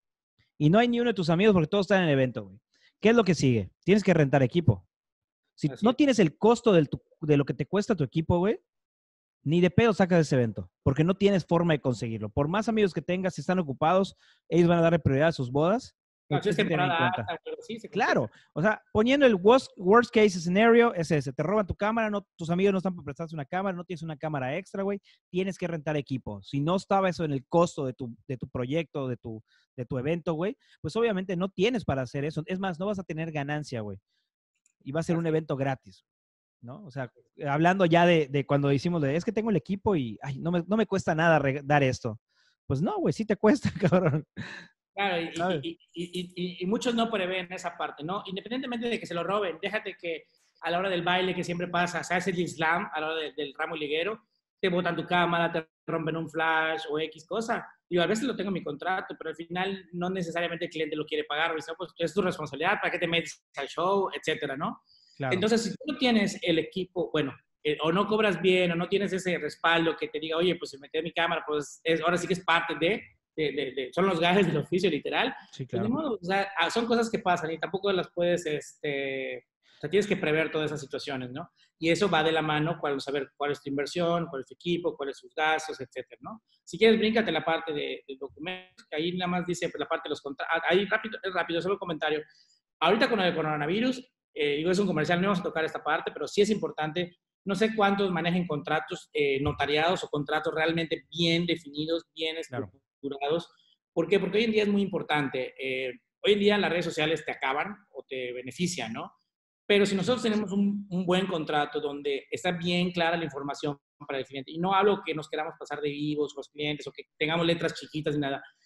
Y no hay ni uno de tus amigos porque todos están en el evento, güey. ¿Qué es lo que sigue? Tienes que rentar equipo. Si Así. no tienes el costo del tu, de lo que te cuesta tu equipo, güey, ni de pedo sacas de ese evento, porque no tienes forma de conseguirlo. Por más amigos que tengas, si están ocupados, ellos van a darle prioridad a sus bodas. No, es temporada alta, pero sí, se claro, o sea, poniendo el worst, worst case scenario es ese, te roban tu cámara, no, tus amigos no están para prestarte una cámara, no tienes una cámara extra, güey, tienes que rentar equipo. Si no estaba eso en el costo de tu, de tu proyecto, de tu, de tu evento, güey, pues obviamente no tienes para hacer eso. Es más, no vas a tener ganancia, güey. Y va a ser un evento gratis, ¿no? O sea, hablando ya de, de cuando hicimos, de, es que tengo el equipo y ay, no, me, no me cuesta nada dar esto. Pues no, güey, sí te cuesta, cabrón. Claro, y, y, y, y, y muchos no prevén esa parte, ¿no? Independientemente de que se lo roben, déjate que a la hora del baile que siempre pasa, se hace el slam a la hora de, del ramo liguero, te botan tu cámara, te rompen un flash o X cosa. Y a veces lo tengo en mi contrato, pero al final no necesariamente el cliente lo quiere pagar, ¿no? Pues es tu responsabilidad, para qué te metes al show, etcétera, ¿no? Claro. Entonces, si tú no tienes el equipo, bueno, eh, o no cobras bien, o no tienes ese respaldo que te diga, oye, pues si metí mi cámara, pues es, ahora sí que es parte de... De, de, de, son los gajes del oficio, literal. Sí, claro. Pues, modo, o sea, son cosas que pasan y tampoco las puedes, este, o sea, tienes que prever todas esas situaciones, ¿no? Y eso va de la mano, cuál, saber cuál es tu inversión, cuál es tu equipo, cuáles son sus gastos, etcétera, ¿no? Si quieres, bríncate la parte de, de documentos, que ahí nada más dice pues, la parte de los contratos. Ahí rápido, es rápido, solo un comentario. Ahorita con el coronavirus, eh, digo, es un comercial, no vamos a tocar esta parte, pero sí es importante. No sé cuántos manejen contratos eh, notariados o contratos realmente bien definidos, bien estructurados. Claro. ¿Por qué? Porque hoy en día es muy importante. Eh, hoy en día las redes sociales te acaban o te benefician, ¿no? Pero si nosotros tenemos un, un buen contrato donde está bien clara la información para el cliente, y no hablo que nos queramos pasar de vivos con los clientes o que tengamos letras chiquitas ni nada,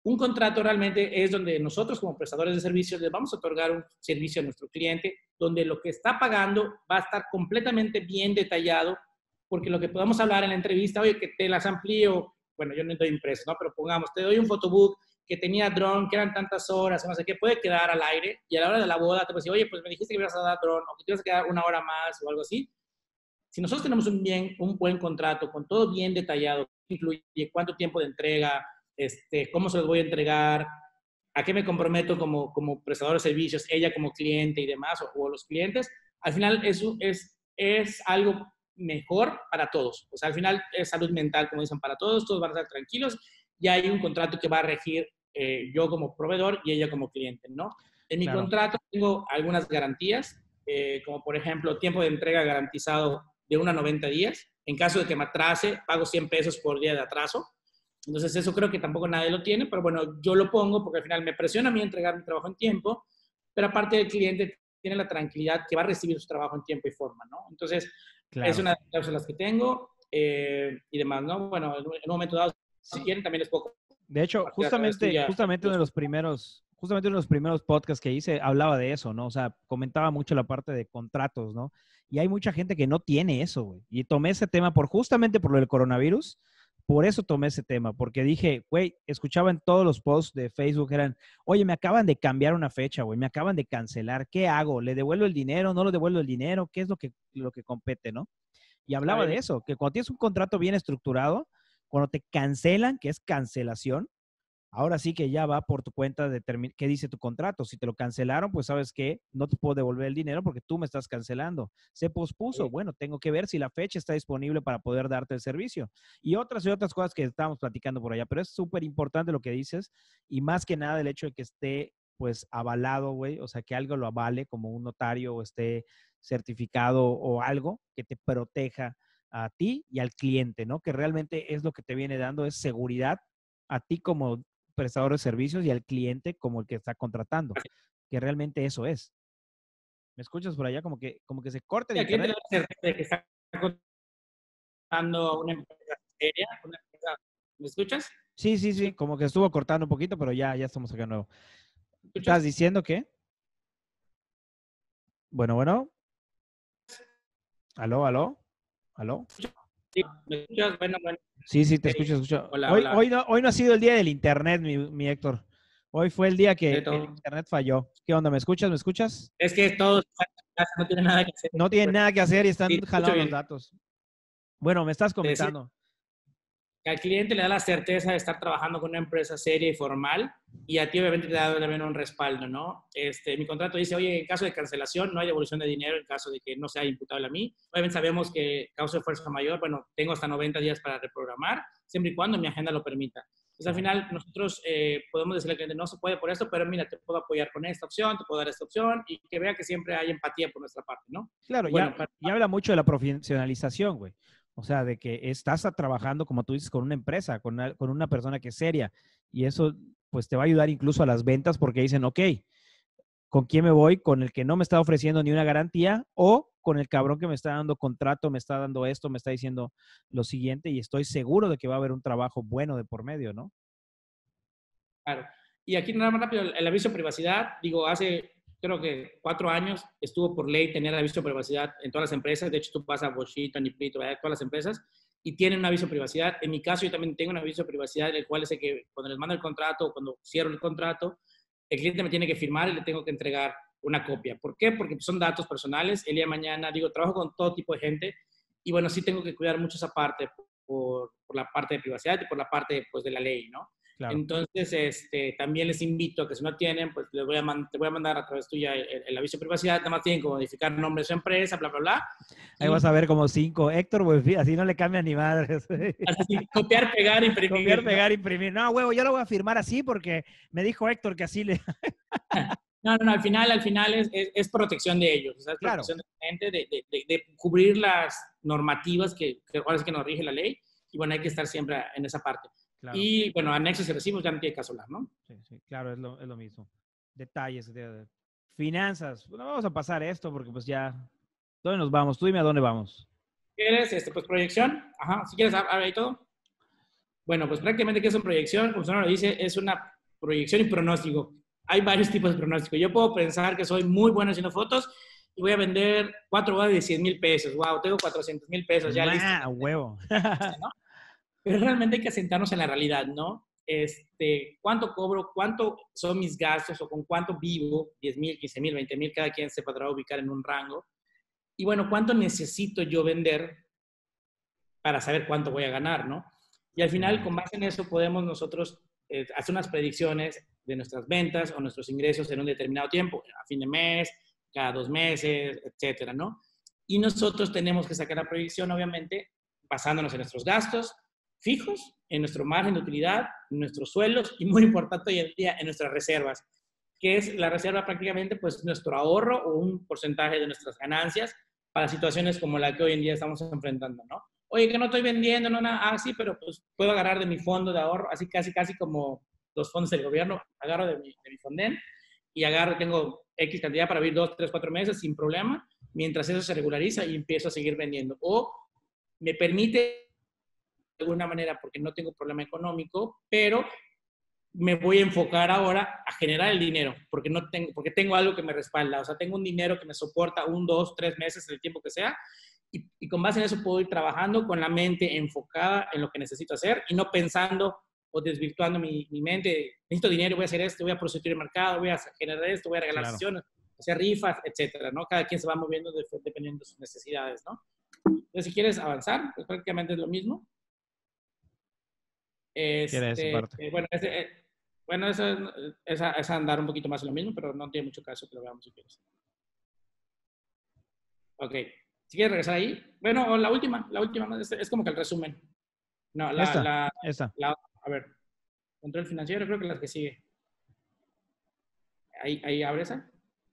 Un contrato realmente es donde nosotros como prestadores de servicios les vamos a otorgar un servicio a nuestro cliente, donde lo que está pagando va a estar completamente bien detallado, porque lo que podamos hablar en la entrevista, oye, que te las amplío, bueno, yo no doy impreso, ¿no? Pero pongamos, te doy un photobook que tenía drone, que eran tantas horas, no sé qué, puede quedar al aire, y a la hora de la boda te puede decir, oye, pues me dijiste que me ibas a dar drone, o que te ibas a quedar una hora más, o algo así. Si nosotros tenemos un, bien, un buen contrato, con todo bien detallado, incluye cuánto tiempo de entrega, este, cómo se los voy a entregar, a qué me comprometo como, como prestador de servicios, ella como cliente y demás, o, o los clientes, al final eso es, es algo mejor para todos. O sea, al final es salud mental, como dicen, para todos, todos van a estar tranquilos y hay un contrato que va a regir eh, yo como proveedor y ella como cliente, ¿no? En mi Claro. contrato tengo algunas garantías, eh, como por ejemplo tiempo de entrega garantizado de uno a noventa días. En caso de que me atrase, pago cien pesos por día de atraso. Entonces eso creo que tampoco nadie lo tiene, pero bueno, yo lo pongo porque al final me presiona a mí entregar mi trabajo en tiempo, pero aparte el cliente tiene la tranquilidad que va a recibir su trabajo en tiempo y forma, ¿no? Entonces, claro, es una de las cláusulas que tengo eh, y demás, ¿no? Bueno, en un, en un momento dado, si quieren, también les puedo... De hecho, justamente, justamente uno de los primeros, justamente uno de los primeros podcasts que hice hablaba de eso, ¿no? O sea, comentaba mucho la parte de contratos, ¿no? Y hay mucha gente que no tiene eso, güey. Y tomé ese tema por justamente por lo del coronavirus. Por eso tomé ese tema, porque dije, güey, escuchaba en todos los posts de Facebook, eran, oye, me acaban de cambiar una fecha, güey, me acaban de cancelar, ¿qué hago? ¿Le devuelvo el dinero? ¿No le devuelvo el dinero? ¿Qué es lo que, lo que compete, no? Y hablaba de eso, que cuando tienes un contrato bien estructurado, cuando te cancelan, que es cancelación, ahora sí que ya va por tu cuenta de qué dice tu contrato. Si te lo cancelaron, pues sabes que no te puedo devolver el dinero porque tú me estás cancelando. Se pospuso. Sí. Bueno, tengo que ver si la fecha está disponible para poder darte el servicio. Y otras y otras cosas que estábamos platicando por allá. Pero es súper importante lo que dices y más que nada el hecho de que esté pues avalado, güey. O sea, que algo lo avale como un notario o esté certificado o algo que te proteja a ti y al cliente, ¿no? Que realmente es lo que te viene dando, es seguridad a ti como prestador de servicios y al cliente como el que está contratando, que realmente eso es. ¿Me escuchas por allá? Como que, como que se corta el internet. De que está contratando una empresa seria, una empresa, ¿me escuchas? Sí, sí, sí, como que estuvo cortando un poquito, pero ya, ya estamos acá de nuevo. ¿Estás diciendo qué? Bueno, bueno. ¿Aló, aló? ¿Aló? Sí, ¿me escuchas? Bueno, bueno. Sí, sí, te escucho, escucho. Hola, hoy, hola. Hoy, no, hoy no ha sido el día del internet, mi, mi Héctor. Hoy fue el día que el internet falló. ¿Qué onda? ¿Me escuchas? ¿Me escuchas? Es que todos no tienen nada que hacer. No tienen nada que hacer y están sí, jalando los datos. Bueno, me estás comentando. Que al cliente le da la certeza de estar trabajando con una empresa seria y formal y a ti obviamente te da también un respaldo, ¿no? Este, mi contrato dice, oye, en caso de cancelación no hay devolución de dinero en caso de que no sea imputable a mí. Obviamente sabemos que causa de fuerza mayor, bueno, tengo hasta noventa días para reprogramar, siempre y cuando mi agenda lo permita. Entonces, al final, nosotros eh, podemos decirle al cliente, no se puede por esto, pero mira, te puedo apoyar con esta opción, te puedo dar esta opción y que vea que siempre hay empatía por nuestra parte, ¿no? Claro, bueno, ya, para... ya habla mucho de la profesionalización, güey. O sea, de que estás trabajando, como tú dices, con una empresa, con una, con una persona que es seria. Y eso, pues, te va a ayudar incluso a las ventas porque dicen, ok, ¿con quién me voy? ¿Con el que no me está ofreciendo ni una garantía o con el cabrón que me está dando contrato, me está dando esto, me está diciendo lo siguiente y estoy seguro de que va a haber un trabajo bueno de por medio, ¿no? Claro. Y aquí nada más rápido, el aviso de privacidad, digo, hace creo que cuatro años estuvo por ley tener aviso de privacidad en todas las empresas. De hecho, tú pasas a Boschito, Niplito, todas las empresas y tienen un aviso de privacidad. En mi caso, yo también tengo un aviso de privacidad, el cual es el que cuando les mando el contrato o cuando cierro el contrato, el cliente me tiene que firmar y le tengo que entregar una copia. ¿Por qué? Porque son datos personales. El día de mañana, digo, trabajo con todo tipo de gente y bueno, sí tengo que cuidar mucho esa parte por, por la parte de privacidad y por la parte pues, de la ley, ¿no? Claro. Entonces, este, también les invito a que si no tienen, pues les voy a te voy a mandar a través tuya el, el aviso de privacidad. Nada más tienen que modificar el nombre de su empresa, bla, bla, bla. Ahí y, vas a ver como cinco. Héctor, güey, así no le cambian ni madres. Así, copiar, pegar, imprimir. Copiar, pegar, imprimir. No, huevo, yo lo voy a firmar así porque me dijo Héctor que así le... No, no, no, al final, al final es, es, es protección de ellos. O sea, es claro. protección de la gente, de, de, de, de cubrir las normativas que, que ahora es que nos rige la ley. Y bueno, hay que estar siempre en esa parte. Claro. Y bueno, anexos y recibos ya no tiene caso hablar, ¿no? Sí, sí, claro, es lo, es lo mismo. Detalles, de, de, finanzas. Bueno, vamos a pasar esto porque pues ya, ¿dónde nos vamos? Tú dime a dónde vamos. ¿Quieres? Este, pues proyección. Ajá, si quieres, habla ahí todo. Bueno, pues prácticamente, ¿qué es una proyección? Como su nombre lo dice, es una proyección y pronóstico. Hay varios tipos de pronóstico. Yo puedo pensar que soy muy bueno haciendo fotos y voy a vender cuatro bodas de cien mil pesos. Wow, tengo cuatrocientos mil pesos ya listo. ¡Ah, huevo! ¿No? Pero realmente hay que sentarnos en la realidad, ¿no? Este, ¿cuánto cobro? ¿Cuánto son mis gastos? ¿O con cuánto vivo? diez mil, quince mil, veinte mil, cada quien se podrá ubicar en un rango. Y bueno, ¿cuánto necesito yo vender para saber cuánto voy a ganar, ¿no? Y al final, con base en eso, podemos nosotros eh, hacer unas predicciones de nuestras ventas o nuestros ingresos en un determinado tiempo, a fin de mes, cada dos meses, etcétera, ¿no? Y nosotros tenemos que sacar la predicción, obviamente, basándonos en nuestros gastos fijos, en nuestro margen de utilidad, en nuestros sueldos y, muy importante hoy en día, en nuestras reservas, que es la reserva prácticamente pues nuestro ahorro o un porcentaje de nuestras ganancias para situaciones como la que hoy en día estamos enfrentando, ¿no? Oye, que no estoy vendiendo, no, nada, ah, sí, pero pues puedo agarrar de mi fondo de ahorro, así casi, casi como los fondos del gobierno, agarro de mi, de mi fonden y agarro, tengo X cantidad para vivir dos, tres, cuatro meses sin problema, mientras eso se regulariza y empiezo a seguir vendiendo. O me permite de alguna manera, porque no tengo problema económico, pero me voy a enfocar ahora a generar el dinero, porque, no tengo, porque tengo algo que me respalda, o sea, tengo un dinero que me soporta un, dos, tres meses, el tiempo que sea, y, y con base en eso puedo ir trabajando con la mente enfocada en lo que necesito hacer y no pensando o desvirtuando mi, mi mente, necesito dinero, voy a hacer esto, voy a prostituir el mercado, voy a generar esto, voy a regalar Claro. sesiones, hacer rifas, etcétera, ¿no? Cada quien se va moviendo de, dependiendo de sus necesidades, ¿no? Entonces, si quieres avanzar, pues prácticamente es lo mismo. Quiere esa Este, parte. eh, bueno, ese, eh, bueno esa, esa, esa andar un poquito más en lo mismo, pero no tiene mucho caso que lo veamos si quieres. Ok. Si quieres regresar ahí. Bueno, la última, la última, es, es como que el resumen. No, la, Esta, la, esta. la, a ver, control financiero, creo que la que sigue. Ahí, ahí abre esa.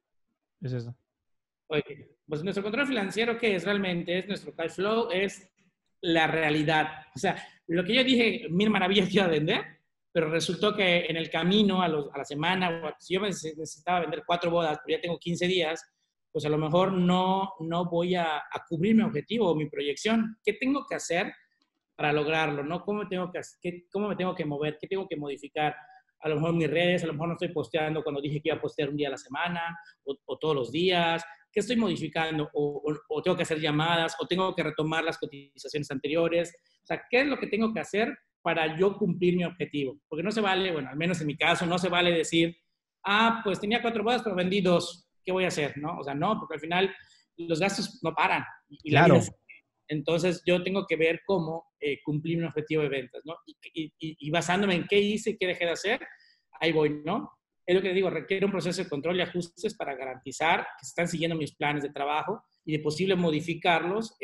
Es esta. Oye, pues nuestro control financiero, ¿qué es realmente? Es nuestro cash flow, es la realidad. O sea, lo que yo dije, mil maravillas que iba a vender, pero resultó que en el camino, a, los, a la semana, si yo necesitaba vender cuatro bodas, pero ya tengo quince días, pues a lo mejor no, no voy a, a cubrir mi objetivo o mi proyección. ¿Qué tengo que hacer para lograrlo? ¿No? ¿Cómo, tengo que, qué, ¿Cómo me tengo que mover? ¿Qué tengo que modificar? A lo mejor mis redes, a lo mejor no estoy posteando cuando dije que iba a postear un día a la semana o, o todos los días. ¿Qué estoy modificando? O, o, o tengo que hacer llamadas, o tengo que retomar las cotizaciones anteriores. O sea, ¿qué es lo que tengo que hacer para yo cumplir mi objetivo? Porque no se vale, bueno, al menos en mi caso, no se vale decir, ah, pues tenía cuatro bodas, pero vendí dos. ¿Qué voy a hacer? ¿No? O sea, no, porque al final los gastos no paran. Y Claro. la vida es, entonces yo tengo que ver cómo eh, cumplir mi objetivo de ventas, ¿no? Y, y, y basándome en qué hice y qué dejé de hacer, ahí voy, ¿no? Es lo que digo, requiere un proceso de control y ajustes para garantizar que se están siguiendo mis planes de trabajo y de posible modificarlos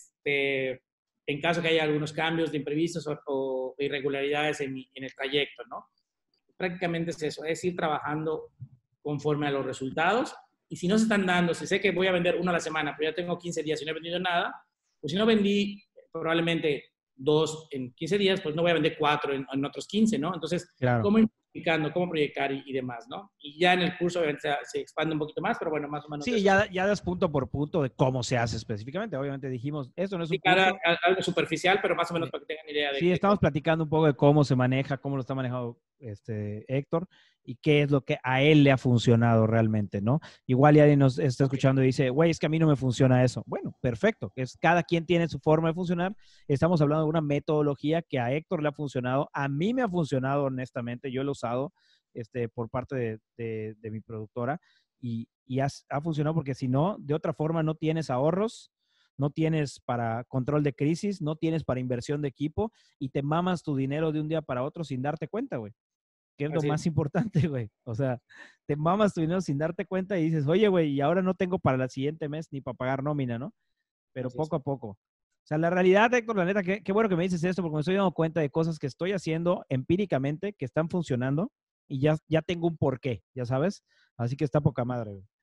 este, en caso que haya algunos cambios de imprevistos o, o irregularidades en, mi, en el trayecto, ¿no? Prácticamente es eso, es ir trabajando conforme a los resultados y si no se están dando, si sé que voy a vender uno a la semana, pero ya tengo quince días y no he vendido nada, pues si no vendí probablemente dos en quince días, pues no voy a vender cuatro en, en otros quince, ¿no? Entonces, Claro. ¿cómo explicando cómo proyectar y, y demás, ¿no? Y ya en el curso obviamente se, se expande un poquito más, pero bueno, más o menos. Sí, ya, ya das punto por punto de cómo se hace específicamente. Obviamente dijimos, esto no es un sí, claro, curso. algo superficial, pero más o menos Sí. para que tengan idea de Sí, que, estamos cómo. platicando un poco de cómo se maneja, cómo lo está manejando este Héctor y qué es lo que a él le ha funcionado realmente, ¿no? Igual ya alguien nos está escuchando y dice, güey, es que a mí no me funciona eso. Bueno, perfecto. Es, cada quien tiene su forma de funcionar. Estamos hablando de una metodología que a Héctor le ha funcionado. A mí me ha funcionado, honestamente. Yo lo he usado este, por parte de, de, de mi productora y, y ha, ha funcionado porque si no, de otra forma no tienes ahorros, no tienes para control de crisis, no tienes para inversión de equipo y te mamas tu dinero de un día para otro sin darte cuenta, güey. Que es lo Así más es. importante, güey. O sea, te mamas tu dinero sin darte cuenta y dices, oye, güey, y ahora no tengo para el siguiente mes ni para pagar nómina, ¿no? Pero Así poco es. a poco. O sea, la realidad, Héctor, la neta, qué, qué bueno que me dices esto porque me estoy dando cuenta de cosas que estoy haciendo empíricamente, que están funcionando y ya, ya tengo un porqué, ya sabes. Así que está poca madre, güey.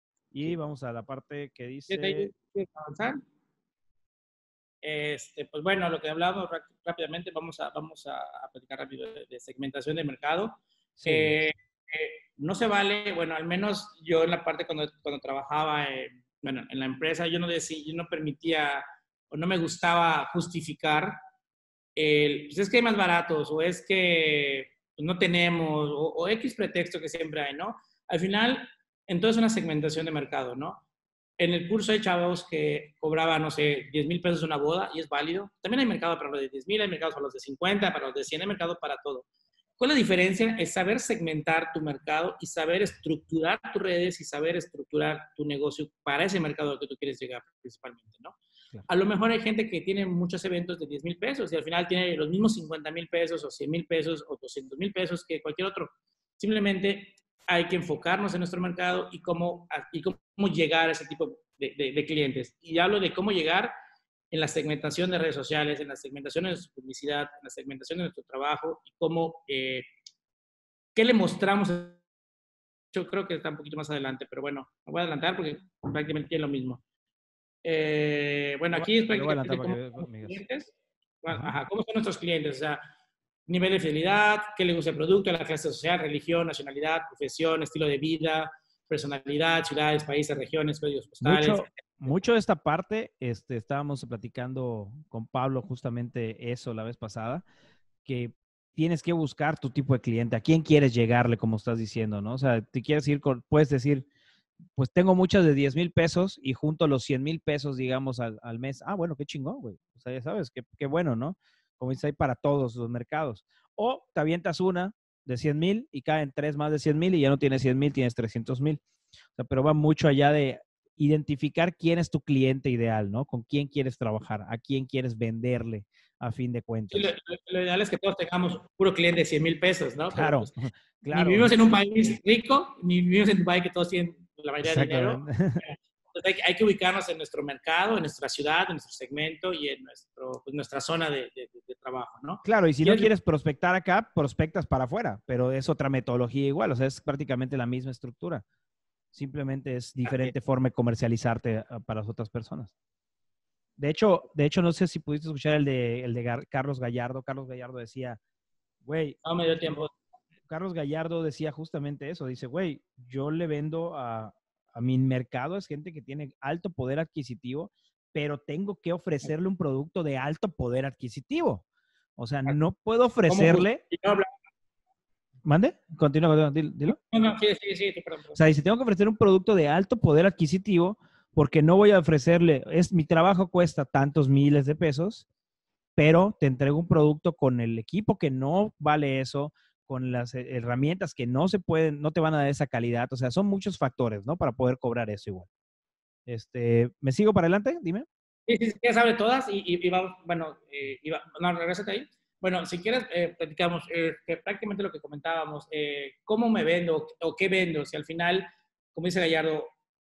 Y Sí. vamos a la parte que dice... ¿Quieres avanzar? Este, pues bueno, lo que hablamos rápidamente, vamos a, vamos a, a platicar rápido de, de segmentación de mercado. Sí. Eh, eh, no se vale, bueno, al menos yo en la parte cuando, cuando trabajaba en, bueno, en la empresa, yo no, decía, yo no permitía o no me gustaba justificar el, pues es que hay más baratos o es que pues no tenemos, o, o X pretexto que siempre hay, ¿no? Al final, entonces una segmentación de mercado, ¿no? En el curso hay chavos que cobraban, no sé, diez mil pesos una boda y es válido. También hay mercado para los de diez mil, hay mercado para los de cincuenta, para los de cien, hay mercado para todo. ¿Cuál es la diferencia? Es saber segmentar tu mercado y saber estructurar tus redes y saber estructurar tu negocio para ese mercado al que tú quieres llegar principalmente, ¿no? Claro. A lo mejor hay gente que tiene muchos eventos de diez mil pesos y al final tiene los mismos cincuenta mil pesos o cien mil pesos o doscientos mil pesos que cualquier otro. Simplemente hay que enfocarnos en nuestro mercado y cómo, y cómo llegar a ese tipo de, de, de clientes. Y hablo de cómo llegar en la segmentación de redes sociales, en la segmentación de nuestra publicidad, en la segmentación de nuestro trabajo y cómo, eh, qué le mostramos. Yo creo que está un poquito más adelante, pero bueno, me voy a adelantar porque prácticamente es lo mismo. Eh, bueno, aquí es prácticamente cómo son nuestros clientes. Bueno, ajá, cómo son nuestros clientes, o sea, nivel de fidelidad, qué le gusta el producto, la clase social, religión, nacionalidad, profesión, estilo de vida, personalidad, ciudades, países, regiones, códigos postales. Mucho, mucho de esta parte, este, estábamos platicando con Pablo justamente eso la vez pasada, que tienes que buscar tu tipo de cliente, a quién quieres llegarle, como estás diciendo, ¿no? O sea, te quieres ir con, puedes decir, pues tengo muchas de diez mil pesos y junto los cien mil pesos, digamos, al, al mes. Ah, bueno, qué chingón, güey. O sea, ya sabes, qué, qué bueno, ¿no? Como dice, hay para todos los mercados. O te avientas una de cien mil y caen tres más de cien mil y ya no tienes cien mil, tienes trescientos mil. O sea, pero va mucho allá de identificar quién es tu cliente ideal, ¿no? Con quién quieres trabajar, a quién quieres venderle, a fin de cuentas. Sí, lo, lo, lo ideal es que todos tengamos puro cliente de cien mil pesos, ¿no? Claro, Pero, pues, claro. Ni vivimos en un país rico, ni vivimos en un país que todos tienen la mayoría de dinero. Entonces hay, hay que ubicarnos en nuestro mercado, en nuestra ciudad, en nuestro segmento y en nuestro, pues, nuestra zona de, de, de trabajo, ¿no? Claro, y si no quieres prospectar acá, prospectas para afuera, pero es otra metodología igual, o sea, es prácticamente la misma estructura. Simplemente es diferente forma de comercializarte para las otras personas. De hecho, de hecho, no sé si pudiste escuchar el de, el de Carlos Gallardo. Carlos Gallardo decía, güey. No me dio tiempo. Carlos Gallardo decía justamente eso. Dice, güey, yo le vendo a, a mi mercado, es gente que tiene alto poder adquisitivo, pero tengo que ofrecerle un producto de alto poder adquisitivo. O sea, no puedo ofrecerle... ¿Mande? Continúa, dilo. No, no, sí, sí, sí, perdón, perdón. O sea, dice, tengo que ofrecer un producto de alto poder adquisitivo porque no voy a ofrecerle, es mi trabajo cuesta tantos miles de pesos, pero te entrego un producto con el equipo que no vale eso, con las herramientas que no se pueden, no te van a dar esa calidad. O sea, son muchos factores, ¿no? Para poder cobrar eso igual. Este, ¿me sigo para adelante? Dime. Sí, sí, sí, ya sabe todas y, y, y vamos, bueno, eh, y va, no, regrésate ahí. Bueno, si quieres, eh, platicamos eh, que prácticamente lo que comentábamos, eh, cómo me vendo o qué vendo. Si al final, como dice Gallardo,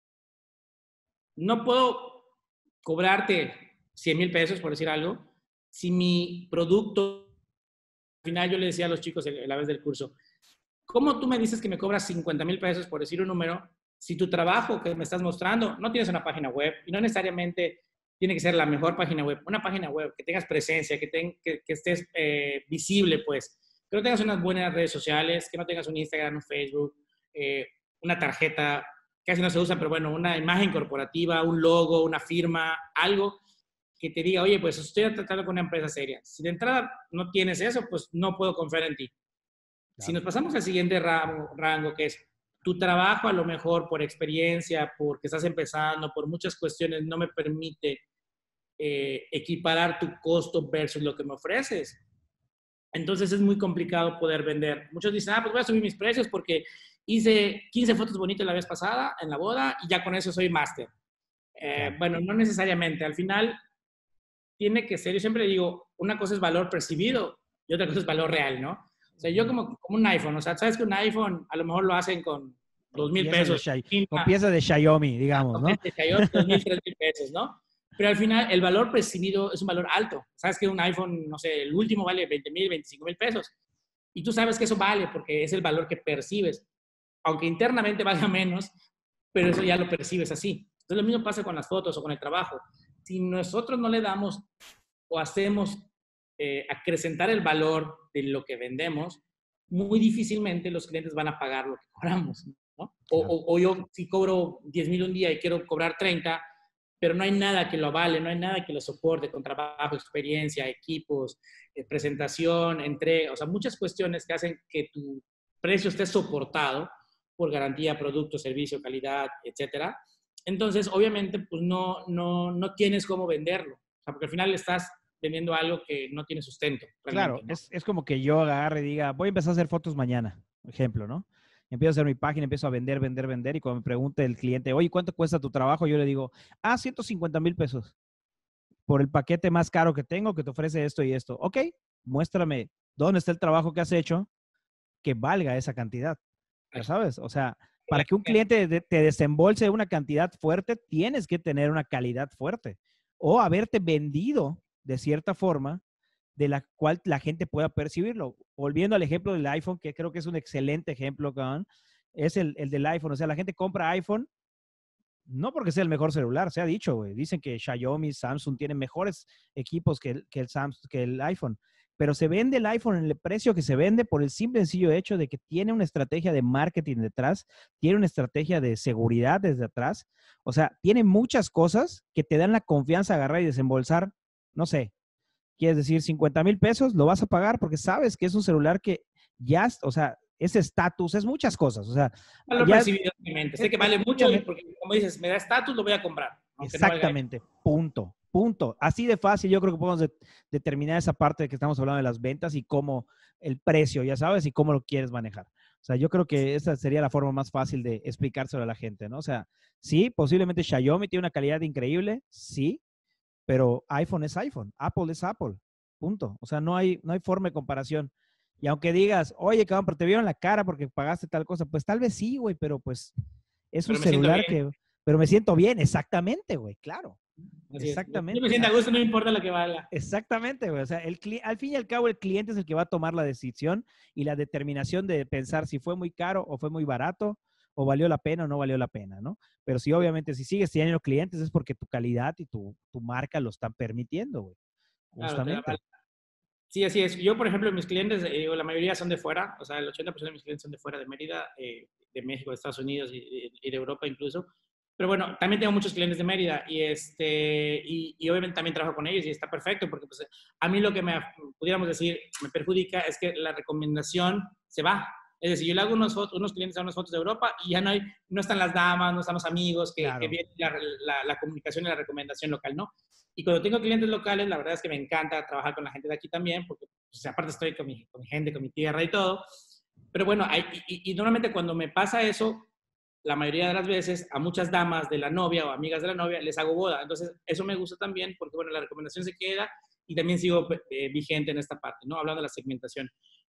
no puedo cobrarte cien mil pesos, por decir algo, si mi producto, al final yo le decía a los chicos a la vez del curso, ¿cómo tú me dices que me cobras cincuenta mil pesos, por decir un número, si tu trabajo que me estás mostrando no tienes una página web y no necesariamente tiene que ser la mejor página web, una página web que tengas presencia, que, ten, que, que estés eh, visible, pues, que no tengas unas buenas redes sociales, que no tengas un Instagram, un Facebook, eh, una tarjeta, casi no se usa, pero bueno, una imagen corporativa, un logo, una firma, algo que te diga, oye, pues estoy tratando con una empresa seria. Si de entrada no tienes eso, pues no puedo confiar en ti. Claro. Si nos pasamos al siguiente rango, rango, que es tu trabajo, a lo mejor por experiencia, porque estás empezando, por muchas cuestiones, no me permite eh, equiparar tu costo versus lo que me ofreces. Entonces es muy complicado poder vender. Muchos dicen, ah, pues voy a subir mis precios porque hice quince fotos bonitas la vez pasada en la boda y ya con eso soy máster. Eh, bueno, no necesariamente. Al final tiene que ser, yo siempre digo, una cosa es valor percibido y otra cosa es valor real, ¿no? O sea, yo como, como un iPhone, o sea, sabes que un iPhone a lo mejor lo hacen con dos mil pesos. Con piezas de Xiaomi, digamos, ¿no? De Xiaomi, dos mil, tres mil pesos, ¿no? Pero al final el valor percibido es un valor alto. Sabes que un iPhone, no sé, el último vale veinte mil, veinticinco mil pesos. Y tú sabes que eso vale porque es el valor que percibes. Aunque internamente valga menos, pero eso ya lo percibes así. Entonces lo mismo pasa con las fotos o con el trabajo. Si nosotros no le damos o hacemos eh, acrecentar el valor de lo que vendemos, muy difícilmente los clientes van a pagar lo que cobramos, ¿no? O, claro. o, o yo si cobro diez mil un día y quiero cobrar treinta, pero no hay nada que lo avale, no hay nada que lo soporte con trabajo, experiencia, equipos, eh, presentación, entrega, o sea, muchas cuestiones que hacen que tu precio esté soportado por garantía, producto, servicio, calidad, etcétera. Entonces, obviamente, pues no, no, no tienes cómo venderlo, o sea, porque al final estás vendiendo algo que no tiene sustento, Claro, realmente, ¿no? es, es como que yo agarre y diga, voy a empezar a hacer fotos mañana, ejemplo, ¿no? Empiezo a hacer mi página, empiezo a vender, vender, vender, y cuando me pregunte el cliente, oye, ¿cuánto cuesta tu trabajo? Yo le digo, ah, ciento cincuenta mil pesos por el paquete más caro que tengo que te ofrece esto y esto. Ok, muéstrame dónde está el trabajo que has hecho que valga esa cantidad. Ya sabes, o sea, para que un cliente de, te desembolse una cantidad fuerte, tienes que tener una calidad fuerte o haberte vendido de cierta forma de la cual la gente pueda percibirlo. Volviendo al ejemplo del iPhone, que creo que es un excelente ejemplo, cabrón, es el, el del iPhone. O sea, la gente compra iPhone no porque sea el mejor celular, se ha dicho, güey. Dicen que Xiaomi, Samsung tienen mejores equipos que el, que el, Samsung, que el iPhone. Pero se vende el iPhone en el precio que se vende por el simple y sencillo hecho de que tiene una estrategia de marketing detrás, tiene una estrategia de seguridad desde atrás. O sea, tiene muchas cosas que te dan la confianza de agarrar y desembolsar, no sé, quieres decir cincuenta mil pesos, lo vas a pagar porque sabes que es un celular que ya, o sea, es estatus, es muchas cosas. O sea, No lo he ya percibido en mi mente. Sé que vale mucho y porque, como dices, me da estatus, lo voy a comprar. Aunque exactamente, no valga. punto, punto. Así de fácil yo creo que podemos de, determinar esa parte de que estamos hablando de las ventas y cómo el precio, ya sabes, y cómo lo quieres manejar. O sea, yo creo que esa sería la forma más fácil de explicárselo a la gente, ¿no? O sea, sí, posiblemente Xiaomi tiene una calidad increíble, sí, pero iPhone es iPhone, Apple es Apple, punto. O sea, no hay, no hay forma de comparación. Y aunque digas, oye, cabrón, pero te vieron la cara porque pagaste tal cosa, pues tal vez sí, güey, pero pues es un Pero me siento celular bien. que, pero me siento bien, exactamente, güey, claro. Así es. Yo me Exactamente. siento a a- gusto, no me importa lo que valga. Exactamente, güey. O sea, el, cli- al fin y al cabo, el cliente es el que va a tomar la decisión y la determinación de pensar si fue muy caro o fue muy barato o valió la pena o no valió la pena, ¿no? Pero sí, obviamente, si sigues teniendo clientes es porque tu calidad y tu, tu marca lo están permitiendo, güey. Claro, te da Justamente. valga. Sí, así es. Yo, por ejemplo, mis clientes, eh, la mayoría son de fuera, o sea, el ochenta por ciento de mis clientes son de fuera, de Mérida, eh, de México, de Estados Unidos y, y, de Europa incluso. Pero bueno, también tengo muchos clientes de Mérida y, este, y, y obviamente también trabajo con ellos y está perfecto porque pues, a mí lo que me, pudiéramos decir, me perjudica es que la recomendación se va. Es decir, yo le hago unos, fotos, unos clientes a unas fotos de Europa y ya no, hay, no están las damas, no están los amigos, que, Claro. que viene la, la, la comunicación y la recomendación local, ¿no? Y cuando tengo clientes locales, la verdad es que me encanta trabajar con la gente de aquí también, porque pues, aparte estoy con mi, con mi gente, con mi tierra y todo. Pero bueno, hay, y, y normalmente cuando me pasa eso, la mayoría de las veces a muchas damas de la novia o amigas de la novia les hago boda. Entonces, eso me gusta también porque, bueno, la recomendación se queda y también sigo eh, vigente en esta parte, ¿no? Hablando de la segmentación.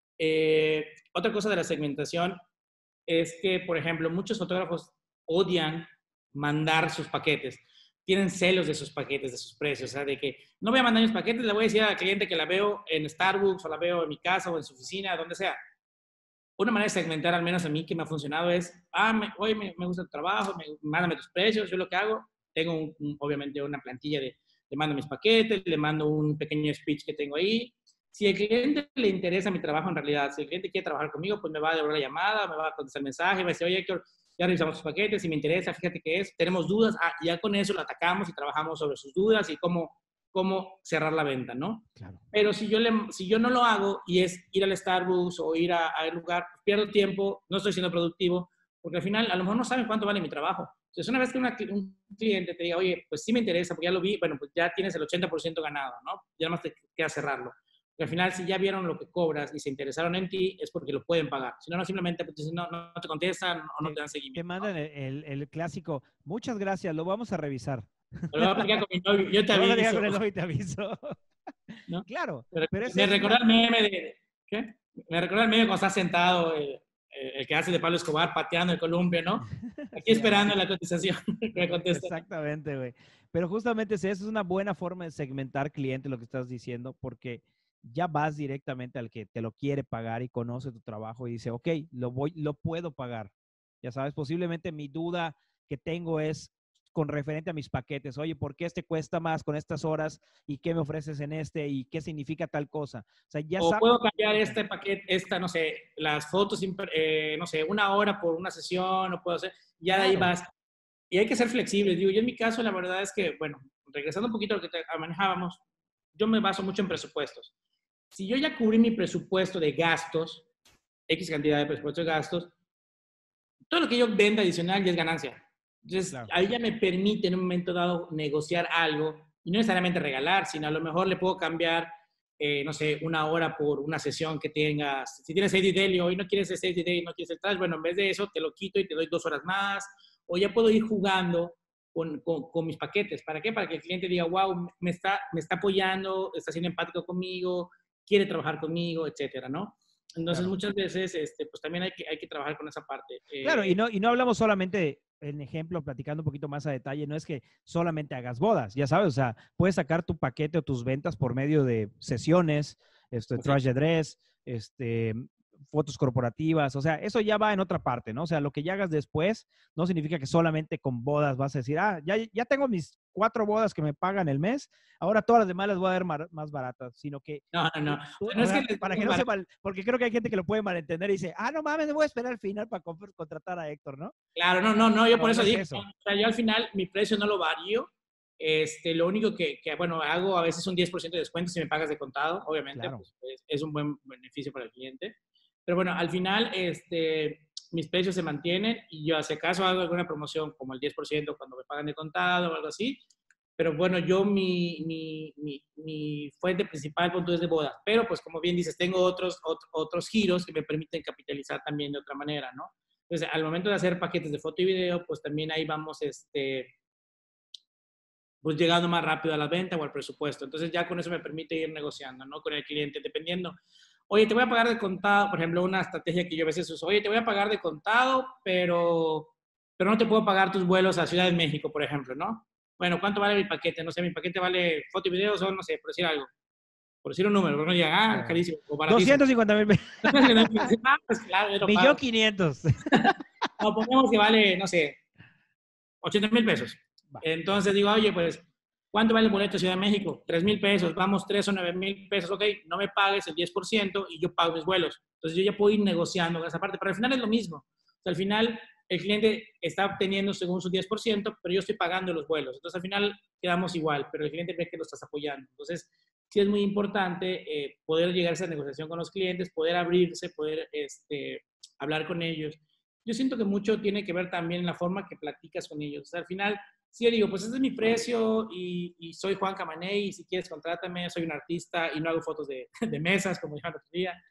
Eh, otra cosa de la segmentación es que, por ejemplo, muchos fotógrafos odian mandar sus paquetes. Tienen celos de sus paquetes, de sus precios. O sea, de que no voy a mandar mis paquetes, le voy a decir al cliente que la veo en Starbucks o la veo en mi casa o en su oficina, donde sea. Una manera de segmentar, al menos a mí, que me ha funcionado es, ah, me, oye, me, me gusta tu trabajo, me, mándame tus precios. Yo lo que hago, tengo un, un, obviamente una plantilla de, le mando mis paquetes, le mando un pequeño speech que tengo ahí. Si al cliente le interesa mi trabajo en realidad, si el cliente quiere trabajar conmigo, pues me va a devolver la llamada, me va a contestar el mensaje, me va a decir, oye, Héctor, ya revisamos sus paquetes, si me interesa, fíjate qué es, tenemos dudas, ah, ya con eso lo atacamos y trabajamos sobre sus dudas y cómo, cómo cerrar la venta, ¿no? Claro. Pero si yo, le, si yo no lo hago y es ir al Starbucks o ir a, a un lugar, pierdo tiempo, no estoy siendo productivo, porque al final a lo mejor no saben cuánto vale mi trabajo. Entonces, una vez que una, un cliente te diga, oye, pues sí me interesa, porque ya lo vi, bueno, pues ya tienes el ochenta por ciento ganado, ¿no? Ya nada más te queda cerrarlo. Porque al final, si ya vieron lo que cobras y se interesaron en ti, es porque lo pueden pagar. Si no, no simplemente pues, dicen, no, no te contestan o no Te, te dan te seguimiento, mandan ¿no? el, el, el clásico, muchas gracias, lo vamos a revisar. Lo voy a platicar con mi novio, yo te Lo vas a llegar aviso, con el novio y te aviso. ¿no? Claro, Pero pero ese me es recuerda una... el meme de, ¿qué? Me recuerda el meme cuando está sentado el, el que hace de Pablo Escobar pateando el columpio, ¿no? Aquí Sí, esperando ándale. la cotización que me conteste. Exactamente, güey. Pero justamente esa es una buena forma de segmentar cliente, lo que estás diciendo, porque ya vas directamente al que te lo quiere pagar y conoce tu trabajo y dice, ok, lo voy, lo puedo pagar. Ya sabes, posiblemente mi duda que tengo es con referente a mis paquetes. Oye, ¿por qué este cuesta más con estas horas y qué me ofreces en este y qué significa tal cosa? O sea, ya O sabes. puedo cambiar este paquete, esta, no sé, las fotos, eh, no sé, una hora por una sesión, o puedo hacer, ya de ahí Claro. vas y hay que ser flexibles. Digo, yo en mi caso, la verdad es que, bueno, regresando un poquito a lo que te, a manejábamos, yo me baso mucho en presupuestos. Si yo ya cubrí mi presupuesto de gastos, X cantidad de presupuesto de gastos, todo lo que yo venda adicional ya es ganancia. Entonces, Claro. ahí ya me permite en un momento dado negociar algo, y no necesariamente regalar, sino a lo mejor le puedo cambiar, eh, no sé, una hora por una sesión que tengas. Si tienes seis D y hoy no quieres el seis D y no quieres el trash, bueno, en vez de eso te lo quito y te doy dos horas más, o ya puedo ir jugando con, con, con mis paquetes. ¿Para qué? Para que el cliente diga, wow, me está, me está apoyando, está siendo empático conmigo, quiere trabajar conmigo, etcétera, ¿no? Entonces, Claro. muchas veces, este, pues también hay que, hay que trabajar con esa parte. Claro, y Eh, no, y no hablamos solamente, en ejemplo, platicando un poquito más a detalle, no es que solamente hagas bodas, ya sabes, o sea, puedes sacar tu paquete o tus ventas por medio de sesiones, este, así, trash de dress, este, fotos corporativas, o sea, eso ya va en otra parte, ¿no? O sea, lo que ya hagas después no significa que solamente con bodas vas a decir, ah, ya, ya tengo mis cuatro bodas que me pagan el mes, ahora todas las demás las voy a dar mar- más baratas, sino que no, no, no. tú- O tú- sea, no o es que sea, les para demos que no se barato. mal, porque creo que hay gente que lo puede malentender y dice, ah, no mames, me voy a esperar al final para comp- contratar a Héctor, ¿no? Claro, no, no, no, yo por No, no eso es digo, ¿no? eso. O sea, yo al final mi precio no lo varío. Este, lo único que, que, bueno, hago a veces un diez por ciento de descuento si me pagas de contado, obviamente, Claro. pues es, es un buen beneficio para el cliente. Pero bueno, al final, este, mis precios se mantienen y yo, si acaso hago alguna promoción como el diez por ciento cuando me pagan de contado o algo así. Pero bueno, yo mi, mi, mi, mi fuente principal punto es de bodas. Pero pues como bien dices, tengo otros, otros, otros giros que me permiten capitalizar también de otra manera, ¿no? Entonces, al momento de hacer paquetes de foto y video, pues también ahí vamos, este, pues llegando más rápido a la venta o al presupuesto. Entonces ya con eso me permite ir negociando, ¿no? Con el cliente, dependiendo. Oye, te voy a pagar de contado, por ejemplo, una estrategia que yo a veces uso. Oye, te voy a pagar de contado, pero, pero no te puedo pagar tus vuelos a Ciudad de México, por ejemplo, ¿no? Bueno, ¿cuánto vale mi paquete? No sé, mi paquete vale foto y video, son, no sé, por decir algo. Por decir un número, porque no digan, ah, Eh, carísimo o baratísimo. doscientos cincuenta mil pesos. Ah, pues claro, yo lo Millón pago. quinientos. No, pongamos que vale, no sé, ochenta mil pesos. Va. Entonces digo, oye, pues, ¿cuánto vale el boleto de Ciudad de México? tres mil pesos, vamos, tres o nueve mil pesos, ok, no me pagues el diez por ciento y yo pago mis vuelos. Entonces yo ya puedo ir negociando esa parte, pero al final es lo mismo. O sea, al final el cliente está obteniendo según su diez por ciento, pero yo estoy pagando los vuelos. Entonces al final quedamos igual, pero el cliente ve que lo estás apoyando. Entonces sí es muy importante eh, poder llegar a esa negociación con los clientes, poder abrirse, poder este, hablar con ellos. Yo siento que mucho tiene que ver también en la forma que platicas con ellos. O sea, al final, si yo digo, pues este es mi precio y, y soy Juan Camaney y si quieres contrátame, soy un artista y no hago fotos de, de mesas como dijeron el otro día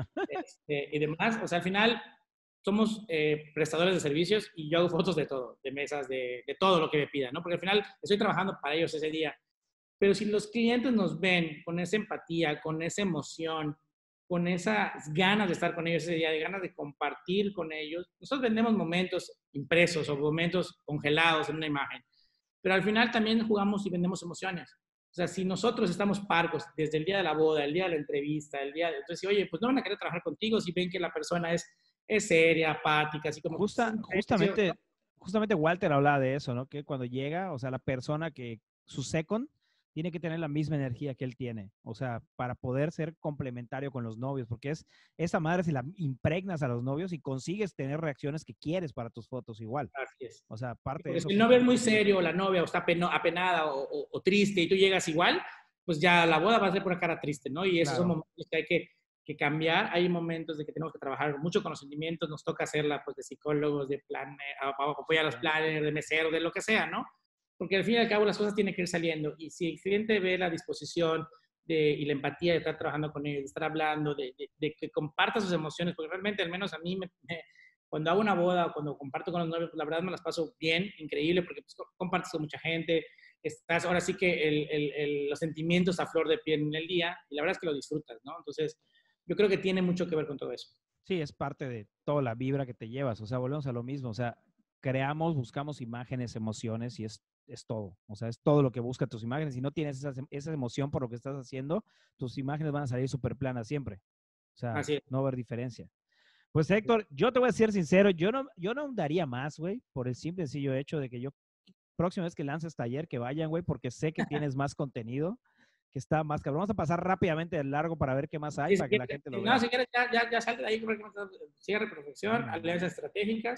este, y demás. O sea, al final somos eh, prestadores de servicios y yo hago fotos de todo, de mesas, de, de todo lo que me pidan, ¿no? Porque al final estoy trabajando para ellos ese día. Pero si los clientes nos ven con esa empatía, con esa emoción, con esas ganas de estar con ellos ese día, de ganas de compartir con ellos, nosotros vendemos momentos impresos o momentos congelados en una imagen, pero al final también jugamos y vendemos emociones. O sea, si nosotros estamos parcos desde el día de la boda, el día de la entrevista, el día de... Entonces, oye, pues no van a querer trabajar contigo si ven que la persona es, es seria, apática, así como... Justa, justamente, justamente Walter hablaba de eso, ¿no? Que cuando llega, o sea, la persona que, su second, tiene que tener la misma energía que él tiene, o sea, para poder ser complementario con los novios, porque es esa madre si la impregnas a los novios y consigues tener reacciones que quieres para tus fotos igual. Así es. O sea, parte de Porque eso. si el novio es muy serio, o la novia, o está apenada o, o, o triste y tú llegas igual, pues ya la boda va a ser por una cara triste, ¿no? Y esos claro. son momentos que hay que, que cambiar. Hay momentos de que tenemos que trabajar mucho con los sentimientos, nos toca hacerla pues de psicólogos, de plan, apoyar a los planes, de meseros, de lo que sea, ¿no? Porque al fin y al cabo las cosas tienen que ir saliendo. Y si el cliente ve la disposición de, y la empatía de estar trabajando con ellos, de estar hablando, de, de, de que comparta sus emociones, porque realmente al menos a mí me, me cuando hago una boda o cuando comparto con los novios, pues la verdad me las paso bien, increíble, porque pues, compartes con mucha gente, estás ahora sí que el, el, el, los sentimientos a flor de piel en el día, y la verdad es que lo disfrutas, ¿no? Entonces, yo creo que tiene mucho que ver con todo eso. Sí, es parte de toda la vibra que te llevas, o sea, volvemos a lo mismo, o sea, creamos, buscamos imágenes, emociones, y es, es todo, o sea, es todo lo que busca tus imágenes, si no tienes esa, esa emoción por lo que estás haciendo, tus imágenes van a salir súper planas siempre, o sea, Así es. no va a haber diferencia. Pues Héctor, yo te voy a ser sincero, yo no, yo no daría más, güey, por el simple sencillo hecho de que yo, próxima vez que lances taller, que vayan, güey, porque sé que tienes más contenido, que está más cabrón. Vamos a pasar rápidamente de largo para ver qué más hay, sí, para si que quieres, la gente lo no, vea. si quieres, ya, ya, ya salte de ahí, cierre perfección, Mm. alianzas estratégicas.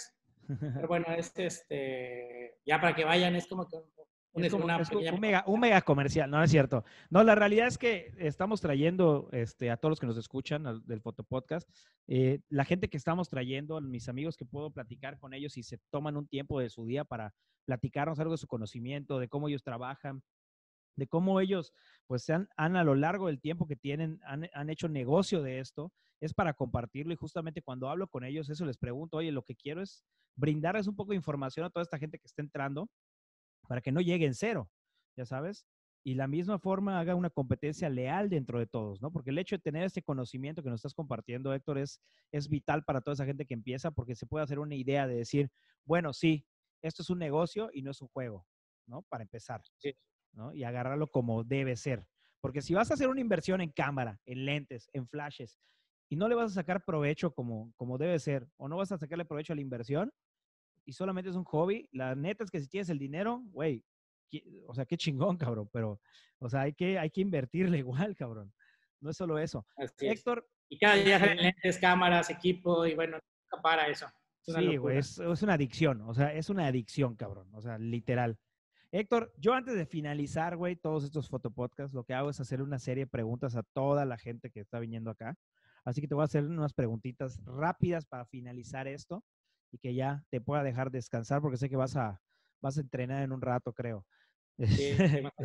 Pero bueno, es este, ya para que vayan, es como que un, Es como, una es pequeña... un, mega, un mega comercial, no, no es cierto. No, la realidad es que estamos trayendo este, a todos los que nos escuchan al, del Fotopodcast, eh, la gente que estamos trayendo, mis amigos que puedo platicar con ellos y se toman un tiempo de su día para platicarnos algo de su conocimiento, de cómo ellos trabajan, de cómo ellos, pues, han, han a lo largo del tiempo que tienen, han, han hecho negocio de esto, es para compartirlo y justamente cuando hablo con ellos, eso les pregunto, oye, lo que quiero es brindarles un poco de información a toda esta gente que está entrando para que no llegue en cero, ya sabes, y la misma forma haga una competencia leal dentro de todos, ¿no? Porque el hecho de tener este conocimiento que nos estás compartiendo, Héctor, es, es vital para toda esa gente que empieza porque se puede hacer una idea de decir, bueno, sí, esto es un negocio y no es un juego, ¿no? Para empezar, Sí. ¿no? Y agarrarlo como debe ser. Porque si vas a hacer una inversión en cámara, en lentes, en flashes, y no le vas a sacar provecho como, como debe ser, o no vas a sacarle provecho a la inversión, y solamente es un hobby, la neta es que si tienes el dinero, güey, o sea, qué chingón, cabrón, pero, o sea, hay que, hay que invertirle igual, cabrón. No es solo eso. Así es. Héctor. Y cada día este, salen lentes, cámaras, equipo, y bueno, nunca para eso. Es una sí, güey, locura. es, es una adicción, o sea, es una adicción, cabrón, o sea, literal. Héctor, yo antes de finalizar, güey, todos estos fotopodcasts, lo que hago es hacer una serie de preguntas a toda la gente que está viniendo acá. Así que te voy a hacer unas preguntitas rápidas para finalizar esto y que ya te pueda dejar descansar porque sé que vas a, vas a entrenar en un rato, creo. Sí,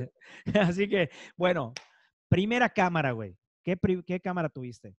Así que, bueno, primera cámara, güey. ¿Qué, ¿Qué cámara tuviste?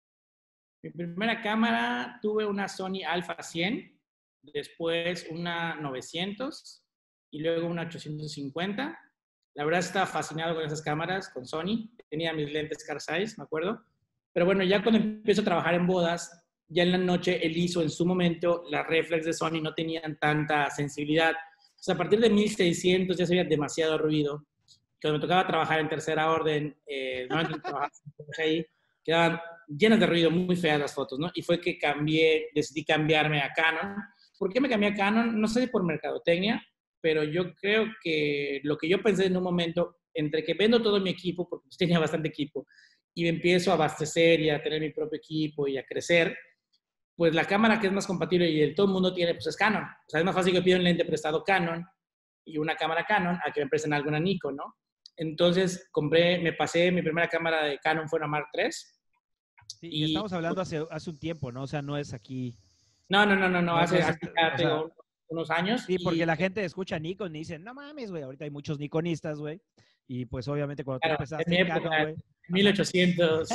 Mi primera cámara tuve una Sony Alpha cien, después una novecientos y luego una ochocientos cincuenta. La verdad estaba fascinado con esas cámaras, con Sony. Tenía mis lentes car size, me acuerdo. Pero bueno, ya cuando empiezo a trabajar en bodas, ya en la noche el I S O en su momento, las reflex de Sony no tenían tanta sensibilidad. O sea, a partir de mil seiscientos ya se veía demasiado ruido. Cuando me tocaba trabajar en tercera orden, eh, normalmente trabajaba ahí, quedaban llenas de ruido, muy feas las fotos, ¿no? Y fue que cambié, decidí cambiarme a Canon. ¿Por qué me cambié a Canon? No sé si por mercadotecnia, pero yo creo que lo que yo pensé en un momento, entre que vendo todo mi equipo, porque pues tenía bastante equipo, y me empiezo a abastecer y a tener mi propio equipo y a crecer, pues la cámara que es más compatible y el todo el mundo tiene, pues es Canon. O sea, es más fácil que pida un lente prestado Canon y una cámara Canon a que me presten alguna Nikon, ¿no? Entonces, compré, me pasé, mi primera cámara de Canon fue una Mark tres. Sí, y, y estamos hablando hace, hace un tiempo, ¿no? O sea, no es aquí. No, no, no, no, no, no hace, es, hace ya, o tengo sea, unos años. Sí, porque y, la gente escucha Nikon y dice, no mames, güey, ahorita hay muchos Nikonistas, güey. Y pues obviamente cuando tú claro, empezaste en mi en Canon, época, güey. mil ochocientos.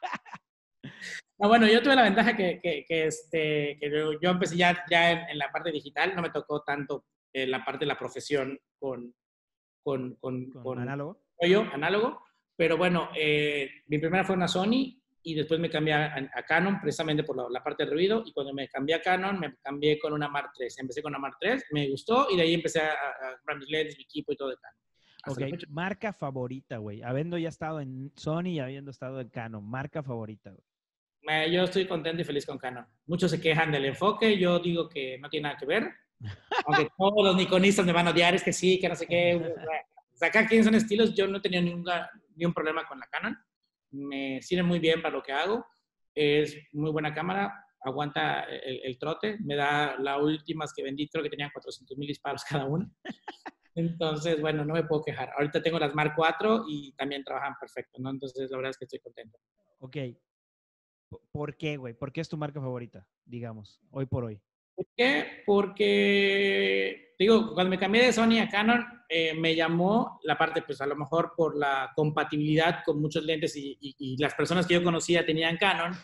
No, bueno, yo tuve la ventaja que, que, que, este, que yo empecé ya, ya en, en, la parte digital, no me tocó tanto eh, la parte de la profesión con, con, con, ¿Con, con análogo? Yo, análogo, pero bueno, eh, mi primera fue una Sony y después me cambié a, a Canon precisamente por la, la parte de ruido y cuando me cambié a Canon me cambié con una Mark tres. Empecé con una Mark tres, me gustó y de ahí empecé a, a comprar mis lentes, mi equipo y todo de Canon. Ok, marca favorita, güey. Habiendo ya estado en Sony y habiendo estado en Canon, marca favorita, güey. Yo estoy contento y feliz con Canon. Muchos se quejan del enfoque, yo digo que no tiene nada que ver. Aunque todos los nikonistas me van a odiar, es que sí, que no sé qué. O sea, acá quienes son estilos, yo no he tenido ninguna, ni un problema con la Canon. Me sirve muy bien para lo que hago. Es muy buena cámara, aguanta el, el trote. Me da las últimas que vendí, creo que tenían cuatrocientos mil disparos cada una. Entonces, bueno, no me puedo quejar. Ahorita tengo las Mark cuatro y también trabajan perfecto, ¿no? Entonces, la verdad es que estoy contento. Ok. ¿Por qué, güey? ¿Por qué es tu marca favorita, digamos, hoy por hoy? ¿Por qué? Porque, digo, cuando me cambié de Sony a Canon, eh, me llamó la parte, pues a lo mejor por la compatibilidad con muchos lentes y, y, y las personas que yo conocía tenían Canon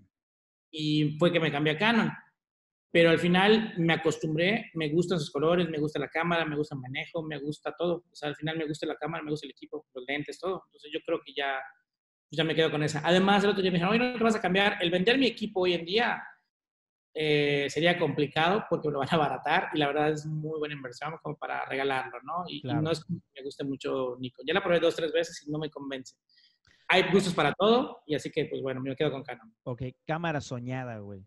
y fue que me cambié a Canon. Pero al final me acostumbré, me gustan sus colores, me gusta la cámara, me gusta el manejo, me gusta todo. O sea, al final me gusta la cámara, me gusta el equipo, los lentes, todo. Entonces yo creo que ya, ya me quedo con esa. Además, el otro día me dijeron, oye, no te vas a cambiar. El vender mi equipo hoy en día eh, sería complicado porque me lo van a abaratar y la verdad es muy buena inversión como para regalarlo, ¿no? Y, claro. y no es que me guste mucho Nikon. Ya la probé dos, tres veces y no me convence. Hay gustos para todo y así que, pues bueno, me quedo con Canon. Ok, cámara soñada, güey.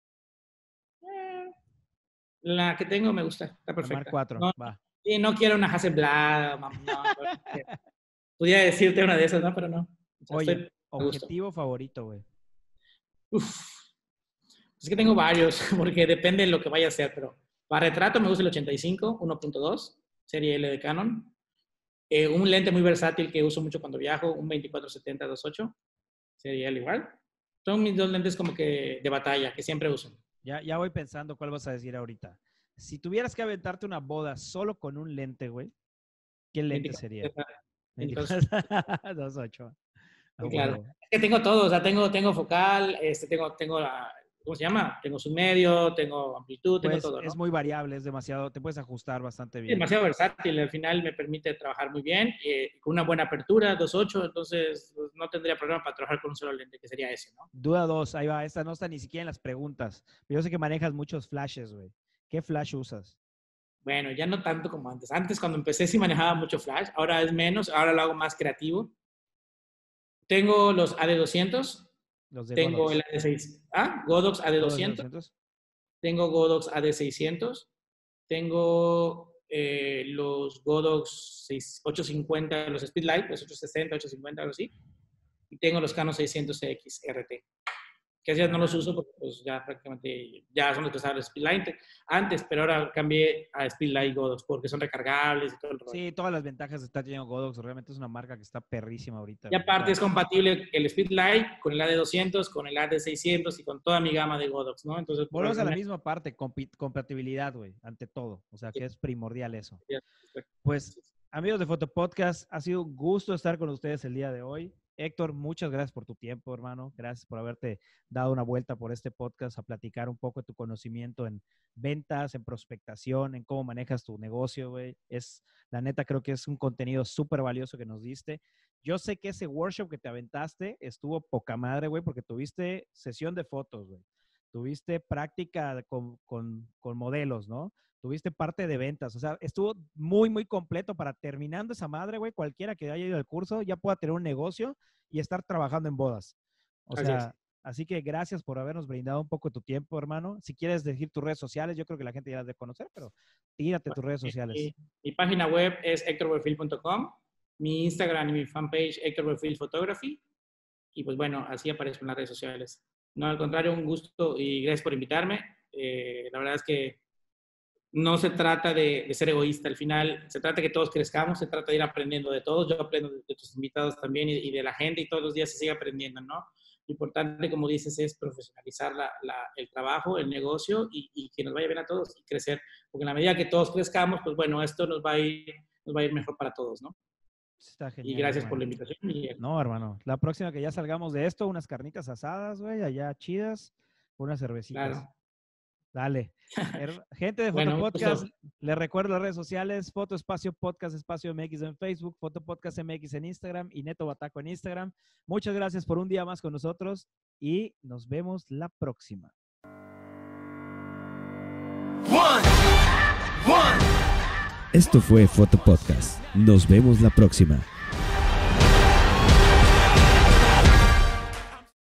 Eh, la que tengo me gusta, está perfecta. La Mark cuatro, no, va. Sí, no quiero una Hasselblad, no, no, pudiera decirte una de esas, ¿no? Pero no. O sea, oye, objetivo favorito, güey. Uf. Es que tengo varios, porque depende de lo que vaya a hacer, pero Para retrato me gusta el ochenta y cinco, uno punto dos, serie L de Canon. Eh, un lente muy versátil que uso mucho cuando viajo, un veinticuatro setenta dos punto ocho, serie L igual. Son mis dos lentes como que de batalla, que siempre uso. Ya, ya voy pensando cuál vas a decir ahorita. Si tuvieras que aventarte una boda solo con un lente, güey, ¿qué lente sería? veinticuatro dos punto ocho. Sí, claro. Es que tengo todo, o sea, tengo, tengo focal, este, tengo, tengo la, ¿cómo se llama? Tengo submedio, tengo amplitud, pues tengo todo, ¿no? Es muy variable, es demasiado, te puedes ajustar bastante bien. Es demasiado versátil, al final me permite trabajar muy bien, eh, con una buena apertura, dos punto ocho, entonces pues, no tendría problema para trabajar con un solo lente, que sería ese, ¿no? Duda dos, ahí va, esta no está ni siquiera en las preguntas. Yo sé que manejas muchos flashes, güey. ¿Qué flash usas? Bueno, ya no tanto como antes. Antes cuando empecé sí manejaba mucho flash, ahora es menos, ahora lo hago más creativo. Tengo los A D doscientos, los de tengo Godox. el A D seiscientos, ah, Godox A D doscientos, doscientos. Tengo Godox A D seiscientos, tengo eh, los Godox ochocientos cincuenta, los Speedlight, los ochocientos sesenta, ochocientos cincuenta, algo así, y tengo los Canon seiscientos X R T. Que ya no los uso porque pues, ya prácticamente ya son los que usaban los Speedlight antes, pero ahora cambié a Speedlight Godox porque son recargables y todo el rollo. Sí, todas las ventajas de estar teniendo Godox. Realmente es una marca que está perrísima ahorita. Y aparte es compatible el Speedlight con el A D doscientos, con el A D seiscientos y con toda mi gama de Godox, ¿no? Entonces, volvemos a la misma parte, comp- compatibilidad, güey, ante todo. O sea, que es primordial eso. Pues, amigos de Foto Podcast, ha sido un gusto estar con ustedes el día de hoy. Héctor, muchas gracias por tu tiempo, hermano. Gracias por haberte dado una vuelta por este podcast a platicar un poco de tu conocimiento en ventas, en prospectación, en cómo manejas tu negocio, güey. Es, la neta, creo que es un contenido súper valioso que nos diste. Yo sé que ese workshop que te aventaste estuvo poca madre, güey, porque tuviste sesión de fotos, güey. Tuviste práctica con, con, con modelos, ¿no? Tuviste parte de ventas, o sea, estuvo muy, muy completo para terminando esa madre, güey, cualquiera que haya ido al curso ya pueda tener un negocio y estar trabajando en bodas. O sea, así, así que gracias por habernos brindado un poco de tu tiempo, hermano. Si quieres decir tus redes sociales, yo creo que la gente ya las debe conocer, pero tírate tus redes sociales. Mi, mi página web es hector bofill punto com, mi Instagram y mi fanpage Hector Bofill Photography, y pues bueno, así aparezco en las redes sociales. No, al contrario, un gusto y gracias por invitarme. Eh, la verdad es que no se trata de, de ser egoísta, al final se trata de que todos crezcamos, se trata de ir aprendiendo de todos, yo aprendo de, de tus invitados también y, y de la gente y todos los días se sigue aprendiendo, ¿no? Lo importante, como dices, es profesionalizar la, la, el trabajo, el negocio y, y que nos vaya bien a todos y crecer, porque en la medida que todos crezcamos, pues bueno, esto nos va a ir, nos va a ir mejor para todos, ¿no? Está genial, y gracias hermano. por la invitación. Y... No, hermano, la próxima que ya salgamos de esto, unas carnitas asadas, güey, allá chidas, unas cervecitas. Claro. Dale. Gente de bueno, Foto Podcast, pues, les recuerdo las redes sociales, Foto Espacio Podcast, Espacio M X en Facebook, Foto Podcast M X en Instagram y Neto Bataco en Instagram. Muchas gracias por un día más con nosotros y nos vemos la próxima. One, one. Esto fue Foto Podcast. Nos vemos la próxima.